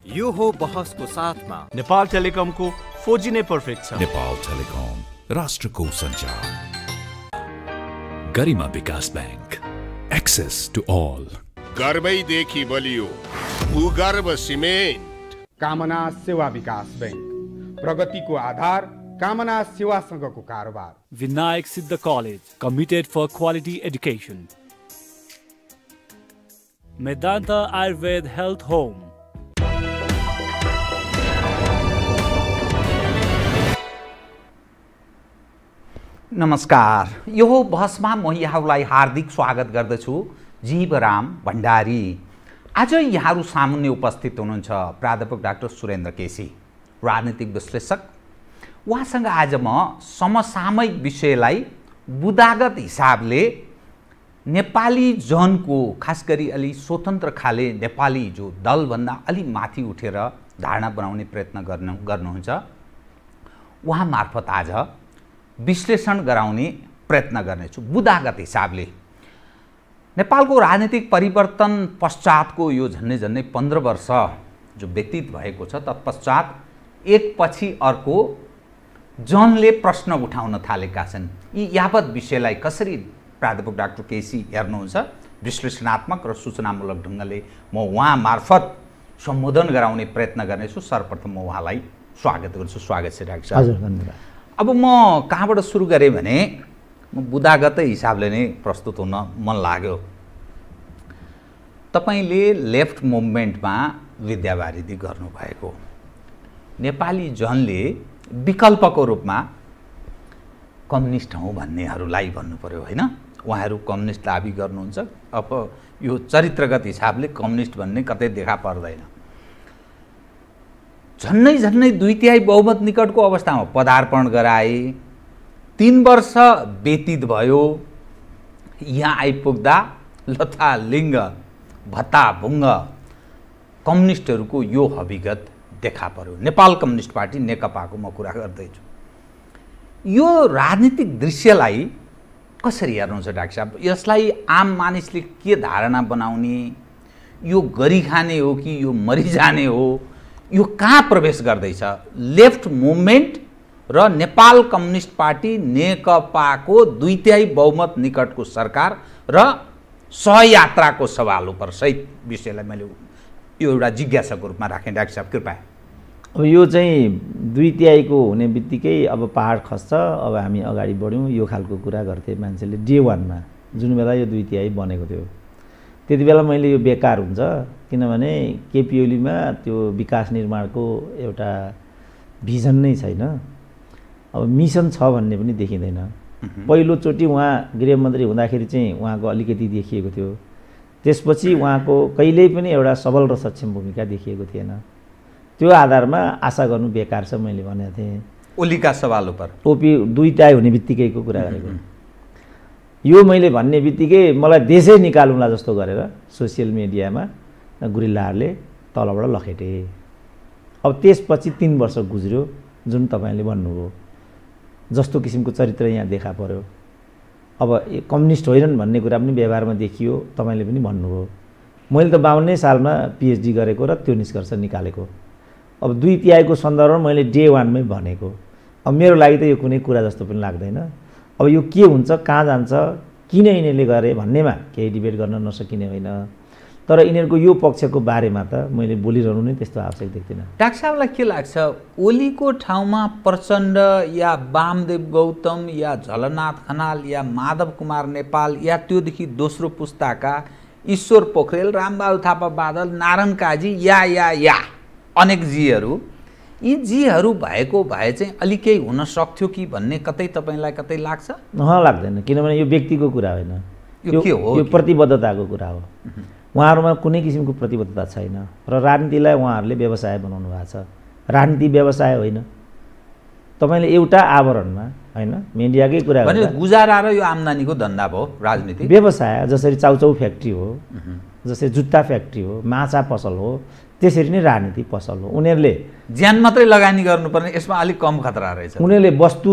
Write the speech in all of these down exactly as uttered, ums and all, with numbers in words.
यो हो बहसको साथमा नेपाल टेलिकमको फोर जी नै पर्फेक्ट छ। नेपाल टेलिकम राष्ट्रको सञ्चार। Garima Bikas bank, access to all. गर्वैदेखि बलियो भूगर्भ सिमेन्ट। कामना सेवा विकास बैंक, प्रगतिको आधार कामना सेवासँगको कारोबार। Vinayak Siddha college, committed for quality education. Medanta Ayurveda health home. नमस्कार, यो बहसमा म यहाँहरूलाई हार्दिक स्वागत गर्दछु। जीवराम भण्डारी। आज यहाँहरू सामुन्ने उपस्थित हुनुहुन्छ प्राध्यापक डाक्टर सुरेन्द्र केसी, राजनीतिक विश्लेषक। उहाँसँग आज म समसामयिक विषयलाई बुदागत हिसाबले नेपाली जनको, खास गरी अलि स्वतन्त्र खाले नेपाली जो दलभन्दा अलि माथि उठेर धारणा बनाउने प्रयत्न गर्नु गर्नुहुन्छ उहाँ मार्फत आज विश्लेषण गराउने प्रयत्न गर्नेछु। बुदागत हिसाबले नेपालको राजनीतिक परिवर्तन पश्चातको यो झन्डै झन्डै पन्ध्र वर्ष जो व्यतीत भएको छ, तत्पश्चात एक पछि अर्को जनले प्रश्न उठाउन थालेका छन्। यी यावत विषयलाई कसरी प्राध्यापक डाक्टर केसी हेर्नुहुन्छ, विश्लेषणात्मक र सूचनामूलक ढङ्गले म उहाँ मार्फत सम्बोधन गराउने प्रयत्न गर्नेछु। सर्वप्रथम म उहाँलाई स्वागत गर्छु। स्वागत छ डाक्टर साहब। हजुर, धन्यवाद। अब म कहाँबाट सुरु गरेँ भने म बुदागतै हिसाबले नै प्रस्तुत हुन मन लाग्यो। तपाईँले लेफ्ट मुभमेन्टमा विद्यावारिधि गर्नुभएको, नेपाली जनले विकल्पको रूपमा कम्युनिस्ट हौँ भन्नेहरूलाई भन्नु पर्यो, होइन? उहाँहरू कम्युनिस्ट दाबी गर्नुहुन्छ। अब यो चरित्रगत हिसाबले कम्युनिस्ट भन्ने कतै देखा पर्दैन। झन्नै झन्नै दुई तिहाई बहुमत निकटको अवस्थामा पदार्पण गराए। तीन वर्ष व्यतीत भयो। यहाँ आइपुग्दा लथालिङ्ग भत्ताभुङ्ग कम्युनिस्टहरूको यो हविगत देखा पर्यो। नेपाल कम्युनिस्ट पार्टी नेकपाको म कुरा गर्दैछु। यो राजनीतिक दृश्यलाई कसरी हेर्नुहुन्छ डाक्टर साहब? यसलाई आम मानिसले के धारणा बनाउने? यो गरिखाने हो कि यो मरिजाने हो? यो कहाँ प्रवेश गर्दैछ? लेफ्ट मुभमेन्ट र नेपाल कम्युनिस्ट पार्टी नेकपाको दुई तिहाई बहुमत निकटको सरकार र सहयात्राको सवालहरू सहित विषयलाई मैले यो एउटा जिज्ञासाको रूपमा राखेँ। डाक्टर साहब कृपया। अब यो चाहिँ दुई तिहाईको हुने बित्तिकै अब पहाड खस्छ, अब हामी अगाडि बढ्यौँ, यो खालको कुरा गर्थे मान्छेले डे वानमा, जुन बेला यो दुई तिहाई बनेको थियो। त्यति बेला मैले यो बेकार हुन्छ, किनभने केपी ओलीमा त्यो विकास निर्माणको एउटा भिजन नै छैन। अब मिसन छ भन्ने पनि देखिँदैन। पहिलोचोटि उहाँ गृहमन्त्री हुँदाखेरि चाहिँ उहाँको अलिकति देखिएको थियो। त्यसपछि उहाँको कहिल्यै पनि एउटा सबल र सक्षम भूमिका देखिएको थिएन। त्यो आधारमा आशा गर्नु बेकार छ, मैले भनेको थिएँ। ओलीका सवाल उपर ओपी दुई तिहाई हुने बित्तिकैको कुरा गरेको। यो मैले भन्ने बित्तिकै मलाई देशै निकालौँला जस्तो गरेर सोसियल मिडियामा गुरिल्लाहरूले तलबाट लखेटे। अब त्यसपछि तिन वर्ष गुज्र्यो, जुन तपाईँले भन्नुभयो जस्तो किसिमको चरित्र यहाँ देखा पर्यो। अब कम्युनिस्ट होइनन् भन्ने कुरा पनि व्यवहारमा देखियो, तपाईँले पनि भन्नुभयो। मैले त बाउन्नै सालमा पिएचडी गरेको र त्यो निष्कर्ष निकालेको। अब दुई तिहाईको सन्दर्भमा मैले डे वानमै भनेको। अब मेरो लागि त यो कुनै कुरा जस्तो पनि लाग्दैन। अब यो के हुन्छ, कहाँ जान्छ, किन यिनीहरूले गरे भन्नेमा केही डिबेट गर्न नसकिने होइन। तर यिनीहरूको यो पक्षको बारेमा त मैले बोलिरहनु नै त्यस्तो आवश्यक देख्दिनँ। डाक्टर साहबलाई के लाग्छ, ओलीको ठाउँमा प्रचण्ड या वामदेव गौतम या झलनाथ खनाल या माधव कुमार नेपाल या त्योदेखि दोस्रो पुस्ताका ईश्वर पोखरेल, रामबहादुर थापा बादल, नारायण काजी या या या अनेक जीहरू, यी जीहरू भएको भए चाहिँ अलि केही हुन सक्थ्यो कि भन्ने कतै तपाईँलाई कतै लाग्छ? अँ, लाग्दैन। किनभने यो व्यक्तिको कुरा होइन, यो के हो? यो प्रतिबद्धताको कुरा हो। उहाँहरूमा कुनै किसिमको प्रतिबद्धता छैन र राजनीतिलाई उहाँहरूले व्यवसाय बनाउनु भएको छ। राजनीति व्यवसाय होइन। तपाईँले एउटा आवरणमा होइन, मिडियाकै कुरा भने गुजारा र यो आम्दानीको धन्दा भयो राजनीति। व्यवसाय जसरी चाउचाउ फ्याक्ट्री हो, जसरी जुत्ता फ्याक्ट्री हो, माछा पसल हो, त्यसरी नै राजनीति पसल हो। उनीहरूले ज्यान मात्रै लगानी गर्नुपर्ने, यसमा अलिक कम खतरा रहेछ। उनीहरूले वस्तु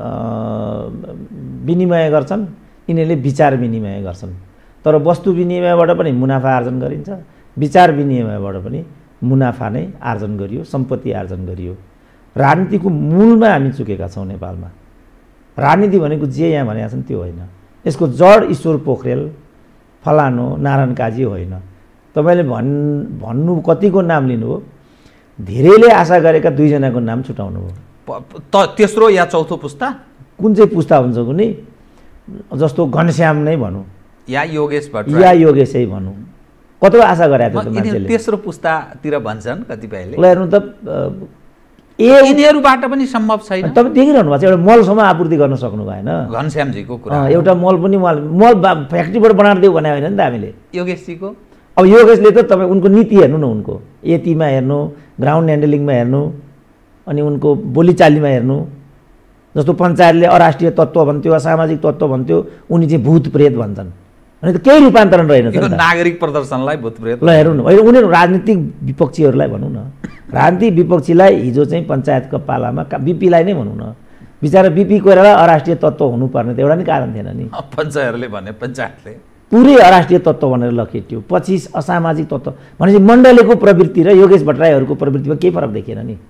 विनिमय गर्छन्, यिनीहरूले विचार विनिमय गर्छन्। तर वस्तु विनिमयबाट पनि मुनाफा आर्जन गरिन्छ, विचार विनिमयबाट पनि मुनाफा नै आर्जन गरियो, सम्पत्ति आर्जन गरियो। राजनीतिको मूलमा हामी चुकेका छौँ नेपालमा। राजनीति भनेको जे यहाँ भनेका छन् त्यो होइन। यसको जड ईश्वर पोखरेल, फलानो, नारायण काजी होइन। तपाईँले भन् भन्नु कतिको नाम लिनु हो, धेरैले आशा गरेका दुईजनाको नाम छुटाउनु हो। त तेस्रो या चौथो पुस्ता कुन चाहिँ पुस्ता हुन्छ कुनै, जस्तो घनश्याम नै भनौँ या योगेश भट्ट या योगेशै भनौँ, कति आशा गरेको थियो मान्छेले। तेस्रो पुस्तातिर भन्छन् कतिपयले। ल हेर्नु त, ए यिनीहरूबाट पनि सम्भव छैन। तपाईँ देखिरहनु भएको छ, एउटा मलसम्म आपूर्ति गर्न सक्नु भएन। घनश्यामजीको कुरा एउटा मल पनि मल मल फ्याक्ट्रीबाट बनाएर देऊ भने होइन नि त हामीले। योगेशजीको अब योगेशले त तपाईँ उनको नीति हेर्नु न, उनको यतिमा हेर्नु, ग्राउन्ड ह्यान्डलिङमा हेर्नु, अनि उनको बोलीचालीमा हेर्नु। जस्तो पञ्चायतले अराष्ट्रिय तत्त्व भन्थ्यो, असामाजिक तत्त्व भन्थ्यो, उनी चाहिँ भूत प्रेत भन्छन्। अनि त केही रूपान्तरण रहेन त। नागरिक प्रदर्शनलाई भूत प्रेत ल हेर्नु न, होइन उनीहरू राजनीतिक विपक्षीहरूलाई भनौँ न, राजनीतिक विपक्षीलाई हिजो चाहिँ पञ्चायतको पालामा बिपीलाई नै भनौँ न, बिचरा बिपी कोइराला अराष्ट्रिय तत्त्व हुनुपर्ने त एउटा नै कारण थिएन नि। पञ्चायतले भने पञ्चायतले पुरै अराष्ट्रिय तत्त्व भनेर लखेट्यो। पछि असामाजिक तत्त्व भनेपछि मण्डलेको प्रवृत्ति र योगेश भट्टराईहरूको प्रवृत्तिमा केही फरक देखिएन नि।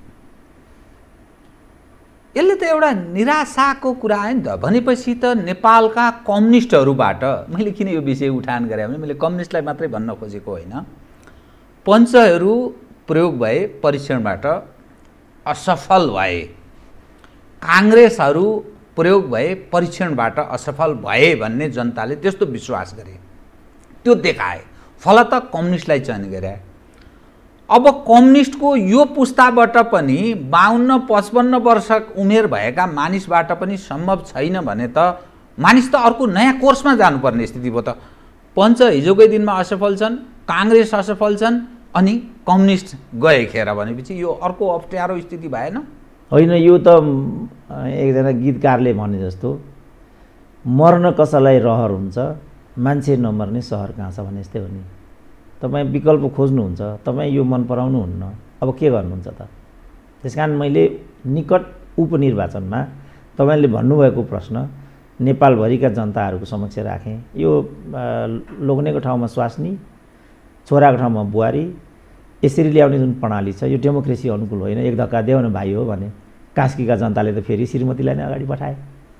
यसले त एउटा निराशाको कुरा आयो नि त। भनेपछि त नेपालका कम्युनिस्टहरूबाट, मैले किन यो विषय उठान गरेँ भने मैले कम्युनिस्टलाई मात्रै भन्न खोजेको होइन, पञ्चहरू प्रयोग भए, परीक्षणबाट असफल भए, काङ्ग्रेसहरू प्रयोग भए, परीक्षणबाट असफल भए भन्ने जनताले त्यस्तो विश्वास गरे, त्यो देखाए, फलत कम्युनिस्टलाई चयन गरे। अब कम्युनिस्टको यो पुस्ताबाट पनि बाहन्न पचपन्न वर्ष उमेर भएका मानिसबाट पनि सम्भव छैन भने त मानिस त अर्को नयाँ कोर्समा जानुपर्ने स्थिति भयो त। पञ्च हिजोकै दिनमा असफल छन्, काङ्ग्रेस असफल छन्, अनि कम्युनिस्ट गए खेर भनेपछि यो अर्को अप्ठ्यारो स्थिति भएन? होइन, यो त एकजना गीतकारले भने जस्तो मर्न कसैलाई रहर हुन्छ, मान्छे नमर्ने सहर कहाँ छ भने जस्तै हो नि। तपाईँ विकल्प खोज्नुहुन्छ, तपाईँ यो मन पराउनुहुन्न, अब के गर्नुहुन्छ त? त्यस कारण मैले निकट उपनिर्वाचनमा तपाईँले भन्नुभएको प्रश्न नेपालभरिका जनताहरूको समक्ष राखेँ। यो लोग्नेको ठाउँमा स्वास्नी, छोराको ठाउँमा बुहारी, यसरी ल्याउने जुन प्रणाली छ यो डेमोक्रेसी अनुकूल होइन। एक धक्का देऊ न भाइ हो भने कास्कीका जनताले त फेरि श्रीमतीलाई नै अगाडि बढाए।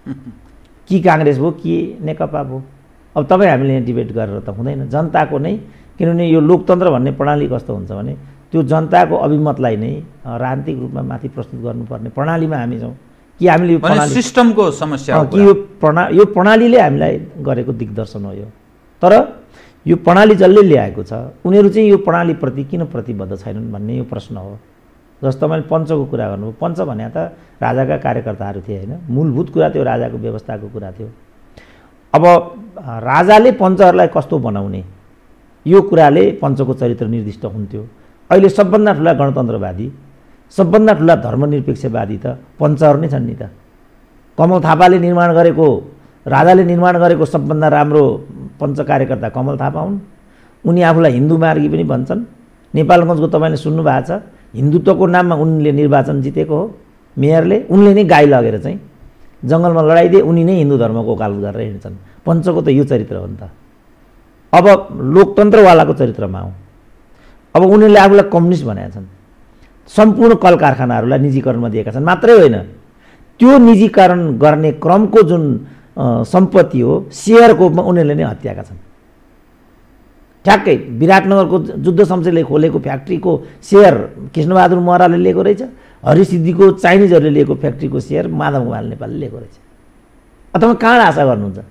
कि काङ्ग्रेस भयो कि नेकपा भयो, अब तपाईँ हामीले यहाँ डिबेट गरेर त हुँदैन। जनताको नै, किनभने यो लोकतन्त्र भन्ने प्रणाली कस्तो हुन्छ भने त्यो जनताको अभिमतलाई नै राजनीतिक रूपमा माथि प्रस्तुत गर्नुपर्ने प्रणालीमा हामी छौँ। कि हामीले यो प्रणाली सिस्टमको समस्या हो कि यो प्रणा यो प्रणालीले हामीलाई गरेको दिग्दर्शन हो यो। तर यो प्रणाली जसले ल्याएको छ उनीहरू चाहिँ यो प्रणालीप्रति किन प्रतिबद्ध छैनन् भन्ने यो प्रश्न हो। जस्तो मैले पञ्चको कुरा गर्नुभयो, पञ्च भने त राजाका कार्यकर्ताहरू थिए होइन, मूलभूत कुरा त्यो राजाको व्यवस्थाको कुरा थियो। अब राजाले पञ्चहरूलाई कस्तो बनाउने यो कुराले पञ्चको चरित्र निर्दिष्ट हुन्थ्यो। अहिले सबभन्दा ठुला गणतन्त्रवादी, सबभन्दा ठुला धर्मनिरपेक्षवादी त पञ्चहरू नै छन् नि त। कमल थापाले निर्माण गरेको, राजाले निर्माण गरेको सबभन्दा राम्रो पञ्च कार्यकर्ता कमल थापा हुन्। उनी आफूलाई हिन्दू मार्गी पनि भन्छन्। नेपालगञ्जको तपाईँले सुन्नु भएको छ, हिन्दुत्वको नाममा उनले निर्वाचन जितेको हो मेयरले। उनले नै गाई लगेर चाहिँ जङ्गलमा लडाइदिए, उनी नै हिन्दू धर्मको वकालत गरेर हिँड्छन्। पञ्चको त यो चरित्र हो नि त। अब लोकतन्त्रवालाको चरित्रमा आउँ। अब उनीहरूले आफूलाई कम्युनिस्ट भनेका छन्, सम्पूर्ण कल कारखानाहरूलाई निजीकरणमा दिएका छन्। मात्रै होइन, त्यो निजीकरण गर्ने क्रमको जुन सम्पत्ति हो सेयरको उनीहरूले नै हत्याएका छन्। ठ्याक्कै विराटनगरको जुद्ध शमशेरले खोलेको फ्याक्ट्रीको सेयर कृष्णबहादुर महराले लिएको रहेछ, हरिसिद्धिको चाइनिजहरूले लिएको फ्याक्ट्रीको सेयर माधव कुमार नेपालले लिएको रहेछ। अथवा कहाँ आशा गर्नुहुन्छ?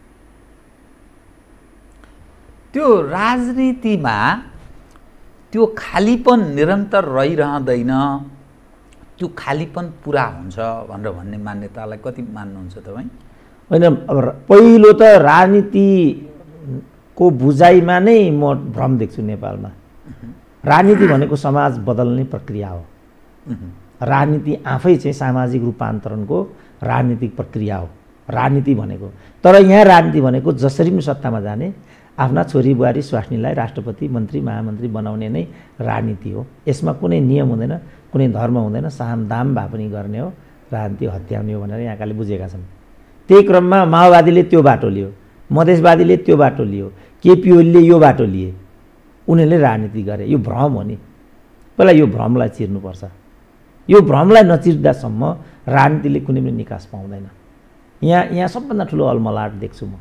त्यो राजनीतिमा त्यो खालीपन निरन्तर रहिरहँदैन, त्यो खालीपन पुरा हुन्छ भनेर भन्ने मान्यतालाई कति मान्नुहुन्छ तपाईँ? होइन, अब पहिलो त राजनीतिको बुझाइमा नै म भ्रम देख्छु नेपालमा। राजनीति भनेको समाज बदल्ने प्रक्रिया हो। राजनीति आफै चाहिँ सामाजिक रूपान्तरणको राजनीतिक प्रक्रिया हो राजनीति भनेको। तर यहाँ राजनीति भनेको जसरी पनि सत्तामा जाने, आफ्ना छोरी बुहारी स्वास्नीलाई राष्ट्रपति मन्त्री महामन्त्री बनाउने नै राजनीति हो। यसमा कुनै नियम हुँदैन, कुनै धर्म हुँदैन, साम दाम भए पनि गर्ने हो, राजनीति हत्याउने हो भनेर यहाँकाले बुझेका छन्। त्यही क्रममा माओवादीले त्यो बाटो लियो, मधेसवादीले त्यो बाटो लियो, केपी ओलीले यो बाटो लिए, उनीहरूले राजनीति गरे। यो भ्रम हो नि। पहिला यो भ्रमलाई चिर्नुपर्छ। यो भ्रमलाई नचिर्दासम्म राजनीतिले कुनै पनि निकास पाउँदैन। यहाँ यहाँ सबभन्दा ठुलो अलमलाट देख्छु म।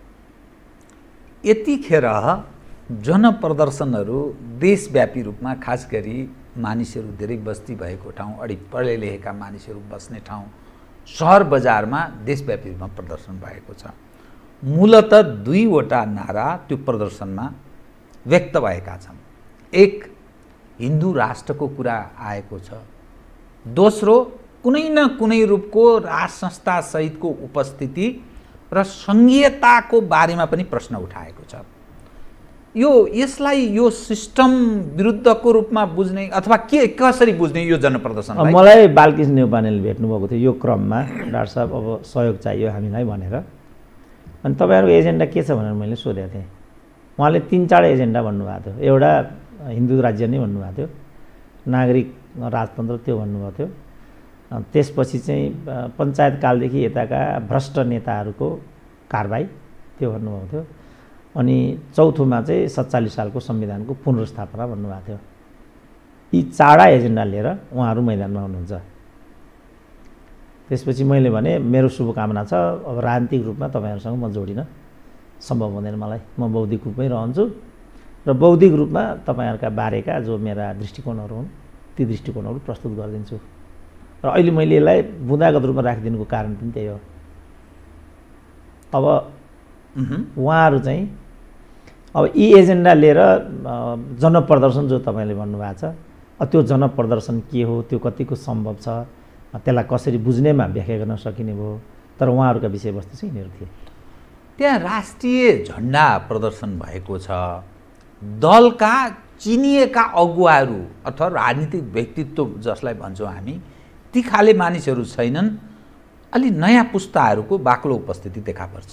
यतिखेर जनप्रदर्शनहरू देशव्यापी रूपमा, खास गरी मानिसहरू धेरै बस्ती भएको ठाउँ, अढि पढे लेखेका मानिसहरू बस्ने ठाउँ, सहर बजारमा देशव्यापी रूपमा प्रदर्शन भएको छ। मूलत दुईवटा नारा त्यो प्रदर्शनमा व्यक्त भएका छन्। एक, हिन्दू राष्ट्रको कुरा आएको छ। दोस्रो, कुनै न कुनै रूपको राज संस्था सहितको उपस्थिति र सङ्घीयताको बारेमा पनि प्रश्न उठाएको छ। यो यसलाई यो सिस्टम विरुद्धको रूपमा बुझ्ने अथवा के कसरी बुझ्ने यो जनप्रदर्शनलाई? मलाई बालकृष्ण नेउपानेले भेट्नुभएको थियो यो क्रममा, डाक्टर साहब अब सहयोग चाहियो हामीलाई भनेर। अनि तपाईँहरूको एजेन्डा के छ भनेर मैले सोधेको थिएँ। उहाँले तिन चार एजेन्डा भन्नुभएको थियो। एउटा हिन्दू राज्य नै भन्नुभएको थियो, नागरिक राजतन्त्र त्यो भन्नुभएको थियो। त्यसपछि चाहिँ पञ्चायतकालदेखि यताका भ्रष्ट नेताहरूको कारबाही त्यो भन्नुभएको थियो। अनि चौथोमा चाहिँ सत्तालिस सालको संविधानको पुनर्स्थापना भन्नुभएको थियो। यी चारवटा एजेन्डा लिएर उहाँहरू मैदानमा हुनुहुन्छ। त्यसपछि मैले भने मेरो शुभकामना छ, अब राजनीतिक रूपमा तपाईँहरूसँग म जोडिन सम्भव हुँदैन मलाई, म बौद्धिक रूपमै रहन्छु र बौद्धिक रूपमा तपाईँहरूका बारेका जो मेरा दृष्टिकोणहरू हुन् ती दृष्टिकोणहरू प्रस्तुत गरिदिन्छु। र अहिले मैले यसलाई बुँदागत रूपमा राखिदिनुको कारण पनि त्यही हो। अब उहाँहरू चाहिँ अब यी एजेन्डा लिएर जनप्रदर्शन जो तपाईँले भन्नुभएको छ, त्यो जनप्रदर्शन के हो, त्यो कतिको सम्भव छ, त्यसलाई कसरी बुझ्नेमा व्याख्या गर्न सकिने भयो। तर उहाँहरूका विषयवस्तु चाहिँ यिनीहरू थिए। त्यहाँ राष्ट्रिय झन्डा प्रदर्शन भएको छ। दलका चिनिएका अगुवाहरू अथवा राजनीतिक व्यक्तित्व जसलाई भन्छौँ हामी, ती खाले मानिसहरू छैनन्। अलि नयाँ पुस्ताहरूको बाक्लो उपस्थिति देखा पर्छ।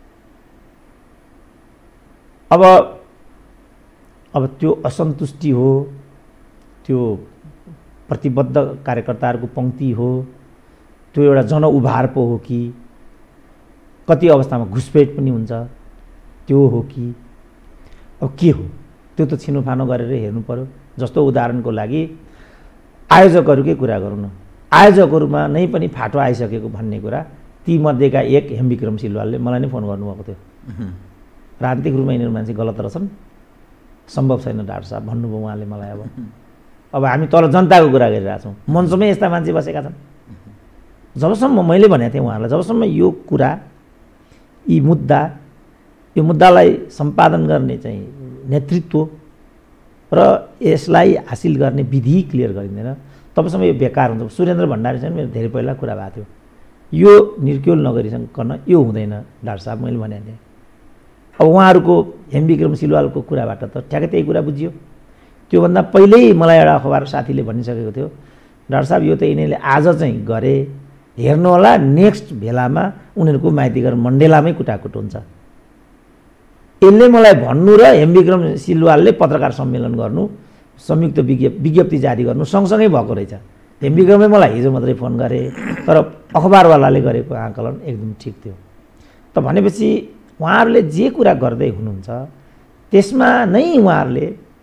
अब अब त्यो असन्तुष्टि हो, त्यो प्रतिबद्ध कार्यकर्ताहरूको पङ्क्ति हो, त्यो एउटा जनउभार पो हो कि कति अवस्थामा घुसपेट पनि हुन्छ त्यो हो कि अब के हो, त्यो त छिनोफानो गरेर हेर्नु पर्यो। जस्तो उदाहरणको लागि आयोजकहरूकै कुरा गरौँ न। आयोजकहरूमा नै पनि फाटो आइसकेको भन्ने कुरा तीमध्येका एक हेमविक्रम सिलवालले मलाई नै फोन गर्नुभएको थियो। राजनीतिक रूपमा यिनीहरू मान्छे गलत रहेछन्, सम्भव छैन डाक्टर साहब भन्नुभयो उहाँले मलाई। अब अब हामी तल जनताको कुरा गरिरहेको छौँ, मञ्चमै यस्ता मान्छे बसेका छन्। जबसम्म मैले भनेको थिएँ उहाँहरूलाई, जबसम्म यो कुरा यी मुद्दा यो मुद्दालाई सम्पादन गर्ने चाहिँ नेतृत्व र यसलाई हासिल गर्ने विधि क्लियर गरिँदैन तबसम्म यो बेकार हुन्छ। सुरेन्द्र भण्डारीसँग मेरो धेरै पहिला कुरा भएको थियो, यो निर्क्युल नगरिकन यो हुँदैन डाक्टर साहब मैले भनेको थिएँ। अब उहाँहरूको हेमविक्रम सिलवालको कुराबाट त ठ्याक्कै त्यही कुरा बुझियो। त्योभन्दा पहिल्यै मलाई एउटा अखबार साथीले भनिसकेको थियो, डाक्टर साहब यो त यिनीहरूले आज चाहिँ गरे, हेर्नु होला नेक्स्ट भेलामा उनीहरूको माइतीघर मण्डेलामै कुटाकुट हुन्छ। यसले मलाई भन्नु र हेमविक्रम सिलवालले पत्रकार सम्मेलन गर्नु, संयुक्त विज्ञप्ति विज्ञप्ति जारी गर्नु सँगसँगै भएको रहेछ। हेमविक्रमले मलाई हिजो मात्रै फोन गरे, तर अखबारवालाले गरेको आकलन एकदम ठिक थियो। त भनेपछि उहाँहरूले जे कुरा गर्दै हुनुहुन्छ त्यसमा नै उहाँहरूले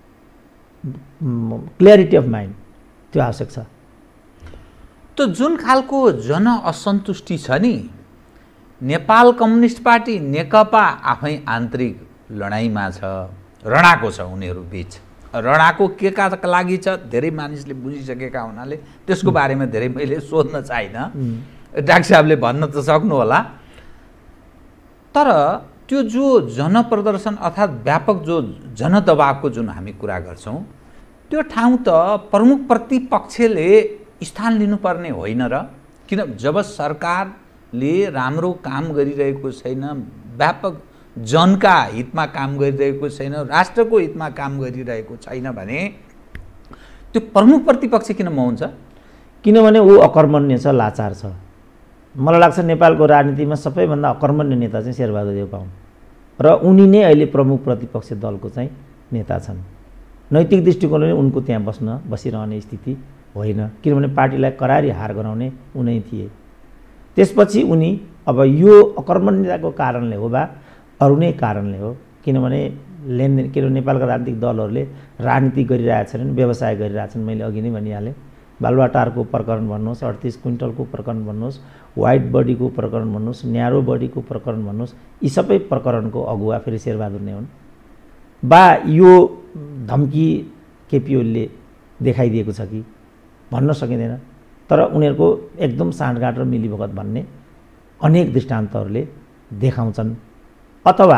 क्ल्यारिटी अफ माइन्ड त्यो आवश्यक छ। त जुन खालको जन असन्तुष्टि छ नि, नेपाल कम्युनिस्ट पार्टी नेकपा आफै आन्तरिक लडाइँमा छ, रणाको छ उनीहरू बीच। रणाको के का लागि छ धेरै मानिसले बुझिसकेका हुनाले त्यसको बारेमा धेरै मैले सोध्न चाहिनँ, डाक्टर साहबले भन्न त सक्नु होला। तर त्यो जो जनप्रदर्शन अर्थात् व्यापक जो जनदबावको जुन हामी कुरा गर्छौँ, त्यो ठाउँ त प्रमुख प्रतिपक्षले स्थान लिनुपर्ने होइन र? किन जब सरकारले राम्रो काम गरिरहेको छैन, व्यापक जनका हितमा काम गरिरहेको छैन, राष्ट्रको हितमा काम गरिरहेको छैन भने त्यो प्रमुख प्रतिपक्ष किन मौन छ? किनभने ऊ अकर्मण्य छ, लाचार छ। मलाई लाग्छ नेपालको राजनीतिमा सबैभन्दा अकर्मण्य नेता चाहिँ शेरबहादुर देउपा हुन् र उनी नै अहिले प्रमुख प्रतिपक्ष दलको चाहिँ नेता छन्। नैतिक दृष्टिकोणले उनको त्यहाँ बस्न बसिरहने स्थिति होइन, किनभने पार्टीलाई करारी हार गराउने उनै थिए। त्यसपछि उनी अब यो अकर्मण्यताको कारणले हो वा अरू नै कारणले हो, किनभने लेनदेन के नेपालका राजनीतिक दलहरूले राजनीति गरिरहेछन्, व्यवसाय गरिरहेछन्। मैले अघि नै भनिहालेँ, बालुवाटारको प्रकरण भन्नुहोस्, अडतिस क्विन्टलको प्रकरण भन्नुहोस्, व्हाइट बडीको प्रकरण भन्नुहोस्, न्यारो बडीको प्रकरण भन्नुहोस्, यी सबै प्रकरणको अगुवा फेरि शेरबहादुर नै हुन्। बा यो धम्की केपी ओलीले देखाइदिएको छ कि भन्न सकिँदैन, तर उनीहरूको एकदम साँठगाँठ र मिलीभगत भन्ने अनेक दृष्टान्तहरूले देखाउँछन्। अथवा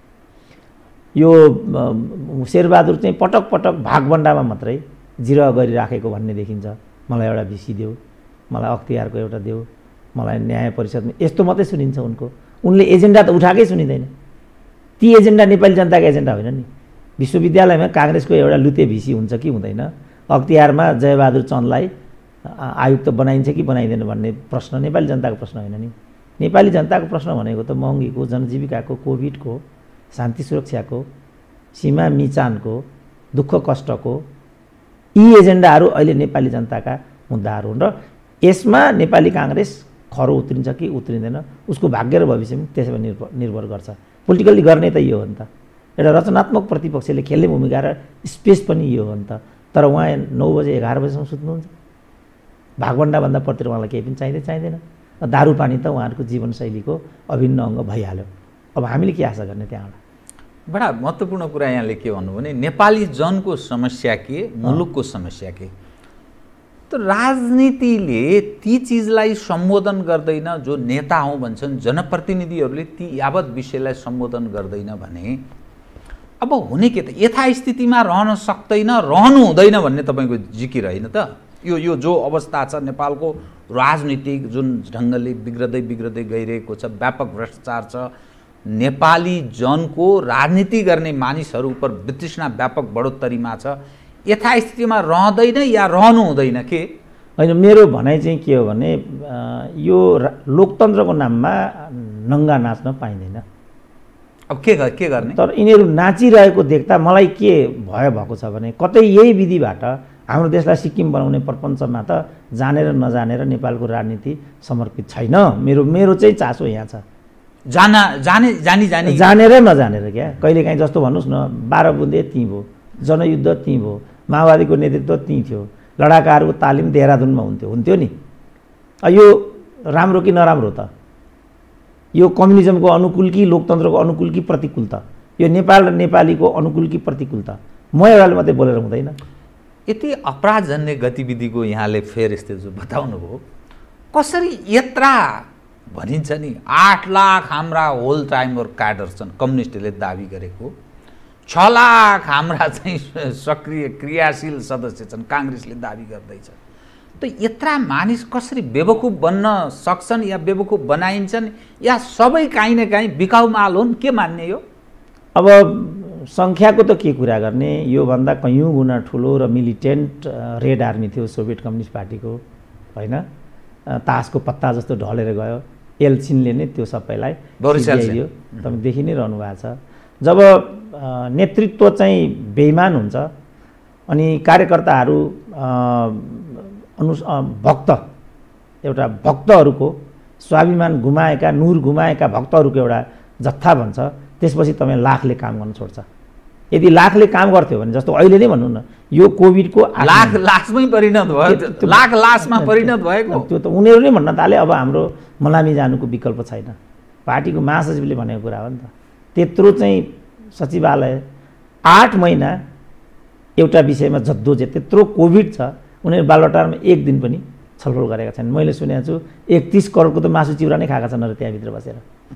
यो शेरबहादुर चाहिँ पटक पटक भागभण्डामा मात्रै जिरह गरिराखेको भन्ने देखिन्छ। मलाई एउटा भिसी देऊ, मलाई अख्तियारको एउटा देऊ, मलाई न्याय परिषदमा, यस्तो मात्रै सुनिन्छ उनको। उनले एजेन्डा त उठाएकै सुनिँदैन। ती एजेन्डा नेपाली जनताको एजेन्डा होइन नि। विश्वविद्यालयमा काङ्ग्रेसको एउटा लुते भिसी हुन्छ कि हुँदैन, अख्तियारमा जयबहादुर चन्दलाई आयुक्त बनाइन्छ कि बनाइँदैन भन्ने प्रश्न नेपाली जनताको प्रश्न होइन नि। नेपाली जनताको प्रश्न भनेको त महँगीको, जनजीविकाको, कोभिडको, शान्ति सुरक्षाको, सीमा मिचानको, दुःख कष्टको, यी एजेन्डाहरू अहिले नेपाली जनताका मुद्दाहरू हुन्। र यसमा नेपाली काङ्ग्रेस खरो उत्रिन्छ कि उत्रिँदैन उसको भाग्य र भविष्य पनि त्यसमा निर्भर निर्भर गर्छ। पोलिटिकल्ली गर्ने त यो हो नि त, एउटा रचनात्मक प्रतिपक्षले खेल्ने भूमिका र स्पेस पनि यो हो नि त। तर उहाँ नौ बजे एघार बजीसम्म सुत्नुहुन्छ, भागभन्डाभन्दा प्रति उहाँलाई केही पनि चाहिँदै चाहिँदैन। दारू पानी त उहाँहरूको जीवनशैलीको अभिन्न अङ्ग भइहाल्यो। अब हामीले के आशा गर्ने त्यहाँबाट? बडा महत्त्वपूर्ण कुरा यहाँले के भन्नु भने नेपाली जनको समस्या के, मुलुकको समस्या के। त राजनीतिले ती चिजलाई सम्बोधन गर्दैन, जो नेता हौँ भन्छन् जनप्रतिनिधिहरूले ती यावत विषयलाई सम्बोधन गर्दैन भने अब हुने के त यथास्थितिमा रहन सक्दैन, रहनु हुँदैन भन्ने तपाईँको जिकिर होइन त? यो यो जो अवस्था छ नेपालको राजनीतिक जुन ढङ्गले बिग्रदै बिग्रदै गइरहेको छ, व्यापक भ्रष्टाचार छ, नेपाली जनको राजनीति गर्ने मानिसहरू उप वितृष्णा व्यापक बढोत्तरीमा छ, यथास्थितिमा रहँदैन या रहनु हुँदैन के? होइन, मेरो भनाइ चाहिँ के हो भने यो लोकतन्त्रको नाममा नङ्गा नाच्न पाइँदैन। अब के के गर्ने? तर यिनीहरू नाचिरहेको देख्दा मलाई के भय भएको छ भने कतै यही विधिबाट हाम्रो देशलाई सिक्किम बनाउने प्रपञ्चमा त जानेर नजानेर नेपालको राजनीति समर्पित छैन। मेरो मेरो चाहिँ चासो यहाँ छ। जाना जाने जानी जानी जानेर नजानेर क्या। कहिलेकाहीँ जस्तो भन्नुहोस् न, बाह्र बुन्दे त्यहीँ भयो, जनयुद्ध त्यहीँ भयो, माओवादीको नेतृत्व त्यहीँ थियो, लडाकाहरूको तालिम देहरादुनमा हुन्थ्यो हुन्थ्यो नि। यो राम्रो कि नराम्रो त? यो कम्युनिजमको अनुकूल कि लोकतन्त्रको अनुकूल कि प्रतिकूल त? यो नेपाल र नेपालीको अनुकूल कि प्रतिकूल त? म एउटाले मात्रै बोलेर हुँदैन। यति अपराधजन्य गतिविधिको यहाँले फेर यस्तो जो बताउनु भयो, कसरी यत्रा भनिन्छ नि आठ लाख हाम्रा होल टाइमर क्याडर छन् कम्युनिस्टले दाबी गरेको, छ लाख हाम्रा चाहिँ सक्रिय क्रियाशील सदस्य छन् काङ्ग्रेसले दाबी गर्दैछ। त यत्रा मानिस कसरी बेवकुफ बन्न सक्छन् या बेवकुफ बनाइन्छन् या सबै काहीँ न काहीँ बिकाउ माल हुन्? के मान्ने यो? अब सङ्ख्याको त के कुरा गर्ने, योभन्दा कैयौँ गुणा ठुलो र मिलिटेन्ट रेड आर्मी थियो सोभियत कम्युनिस्ट पार्टीको, होइन? तासको पत्ता जस्तो ढलेर गयो। एल्सिनले नै त्यो सबैलाई सिद्ध्याइदियो। तपाईँ देखि नै रहनु भएको छ। जब नेतृत्व चाहिँ बेइमान हुन्छ अनि कार्यकर्ताहरू अनु भक्त एउटा भक्तहरूको स्वाभिमान गुमाएका, नूर गुमाएका भक्तहरूको एउटा जत्था भन्छ, त्यसपछि तपाईँ लाखले काम गर्न छोड्छ। यदि लाखले काम गर्थ्यो भने जस्तो अहिले नै भनौँ न, यो कोभिडको लाख लासमै परिणत भयो, लाख लासमा परिणत भएको त्यो त उनीहरू नै भन्न थाले। अब हाम्रो मलामी जानुको विकल्प छैन, पार्टीको महासचिवले भनेको कुरा हो नि त। त्यत्रो चाहिँ सचिवालय आठ महिना एउटा विषयमा जद्दोजहद, त्यत्रो कोभिड छ, उनीहरू बालुवाटारमा एक दिन पनि छलफल गरेका छैनन्। मैले सुनेको छु एकतिस करोडको त मासु चिउरा नै खाएका छन् अरे त्यहाँभित्र बसेर।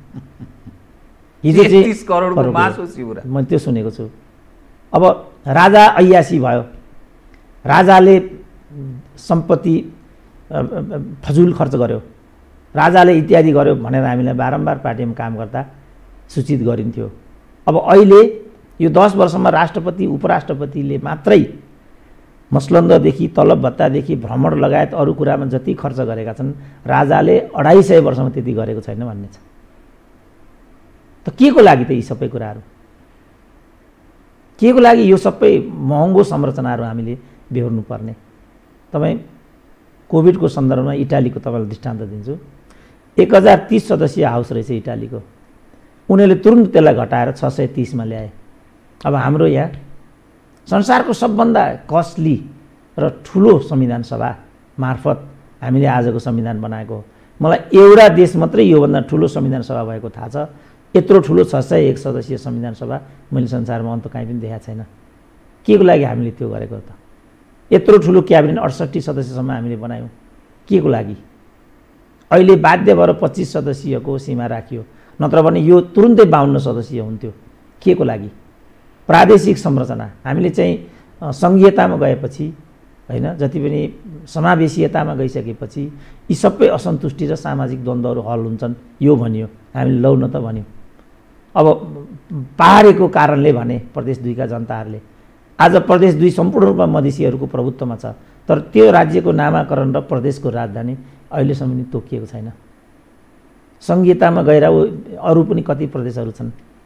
हिजो चाहिँ तीस करोडको मासु चिउरा मैले त्यो सुनेको छु। अब राजा ऐयासी भयो, राजाले सम्पत्ति फजुल खर्च गर्यो, राजाले इत्यादि गर्यो भनेर हामीलाई बारम्बार पार्टीमा काम गर्दा सूचित गरिन्थ्यो। अब अहिले यो दस वर्षमा राष्ट्रपति उपराष्ट्रपतिले मात्रै मसलन्ददेखि तलब भत्तादेखि भ्रमण लगायत अरू कुरामा जति खर्च गरेका छन्, राजाले अढाई सय वर्षमा त्यति गरेको छैन भन्ने छ। त के को लागि त यी सबै कुराहरू? के को लागि यो सबै महँगो संरचनाहरू हामीले बेहोर्नु पर्ने? तपाईँ कोभिडको सन्दर्भमा इटालीको तपाईँलाई दृष्टान्त दिन्छु। एक हजार तिस सदस्यीय हाउस रहेछ इटालीको, उनीहरूले तुरुन्त त्यसलाई घटाएर छ सय तिसमा ल्याए। अब हाम्रो यहाँ संसारको सबभन्दा कस्टली र ठुलो संविधान सभा मार्फत हामीले आजको संविधान बनाएको हो। मलाई एउटा देश मात्रै योभन्दा ठुलो संविधान सभा भएको थाहा छ। यत्रो ठुलो छ सय एक सदस्यीय संविधान सभा मैले संसारमा अन्त कहीँ पनि देखाएको छैन। के को लागि हामीले त्यो गरेको त? यत्रो ठुलो क्याबिनेट अडसट्ठी सदस्यसम्म हामीले बनायौँ, के को लागि? अहिले बाध्य भएर पच्चिस सदस्यको सीमा राखियो, नत्र भने यो तुरुन्तै बाहन्न सदस्यीय हुन्थ्यो। के को लागि? प्रादेशिक संरचना हामीले चाहिँ सङ्घीयतामा गएपछि होइन, जति पनि समावेशीयतामा गइसकेपछि यी सबै असन्तुष्टि र सामाजिक द्वन्द्वहरू हल हुन्छन् यो भनियो। हामीले लौ न त भन्यौँ। अब पारेको कारणले भने प्रदेश दुईका जनताहरूले आज प्रदेश दुई सम्पूर्ण रूपमा मधेसीहरूको प्रभुत्वमा छ, तर त्यो राज्यको नामाकरण र प्रदेशको राजधानी अहिलेसम्म नि तोकिएको छैन। सङ्घीयतामा गएर अरू पनि कति प्रदेशहरू छन्।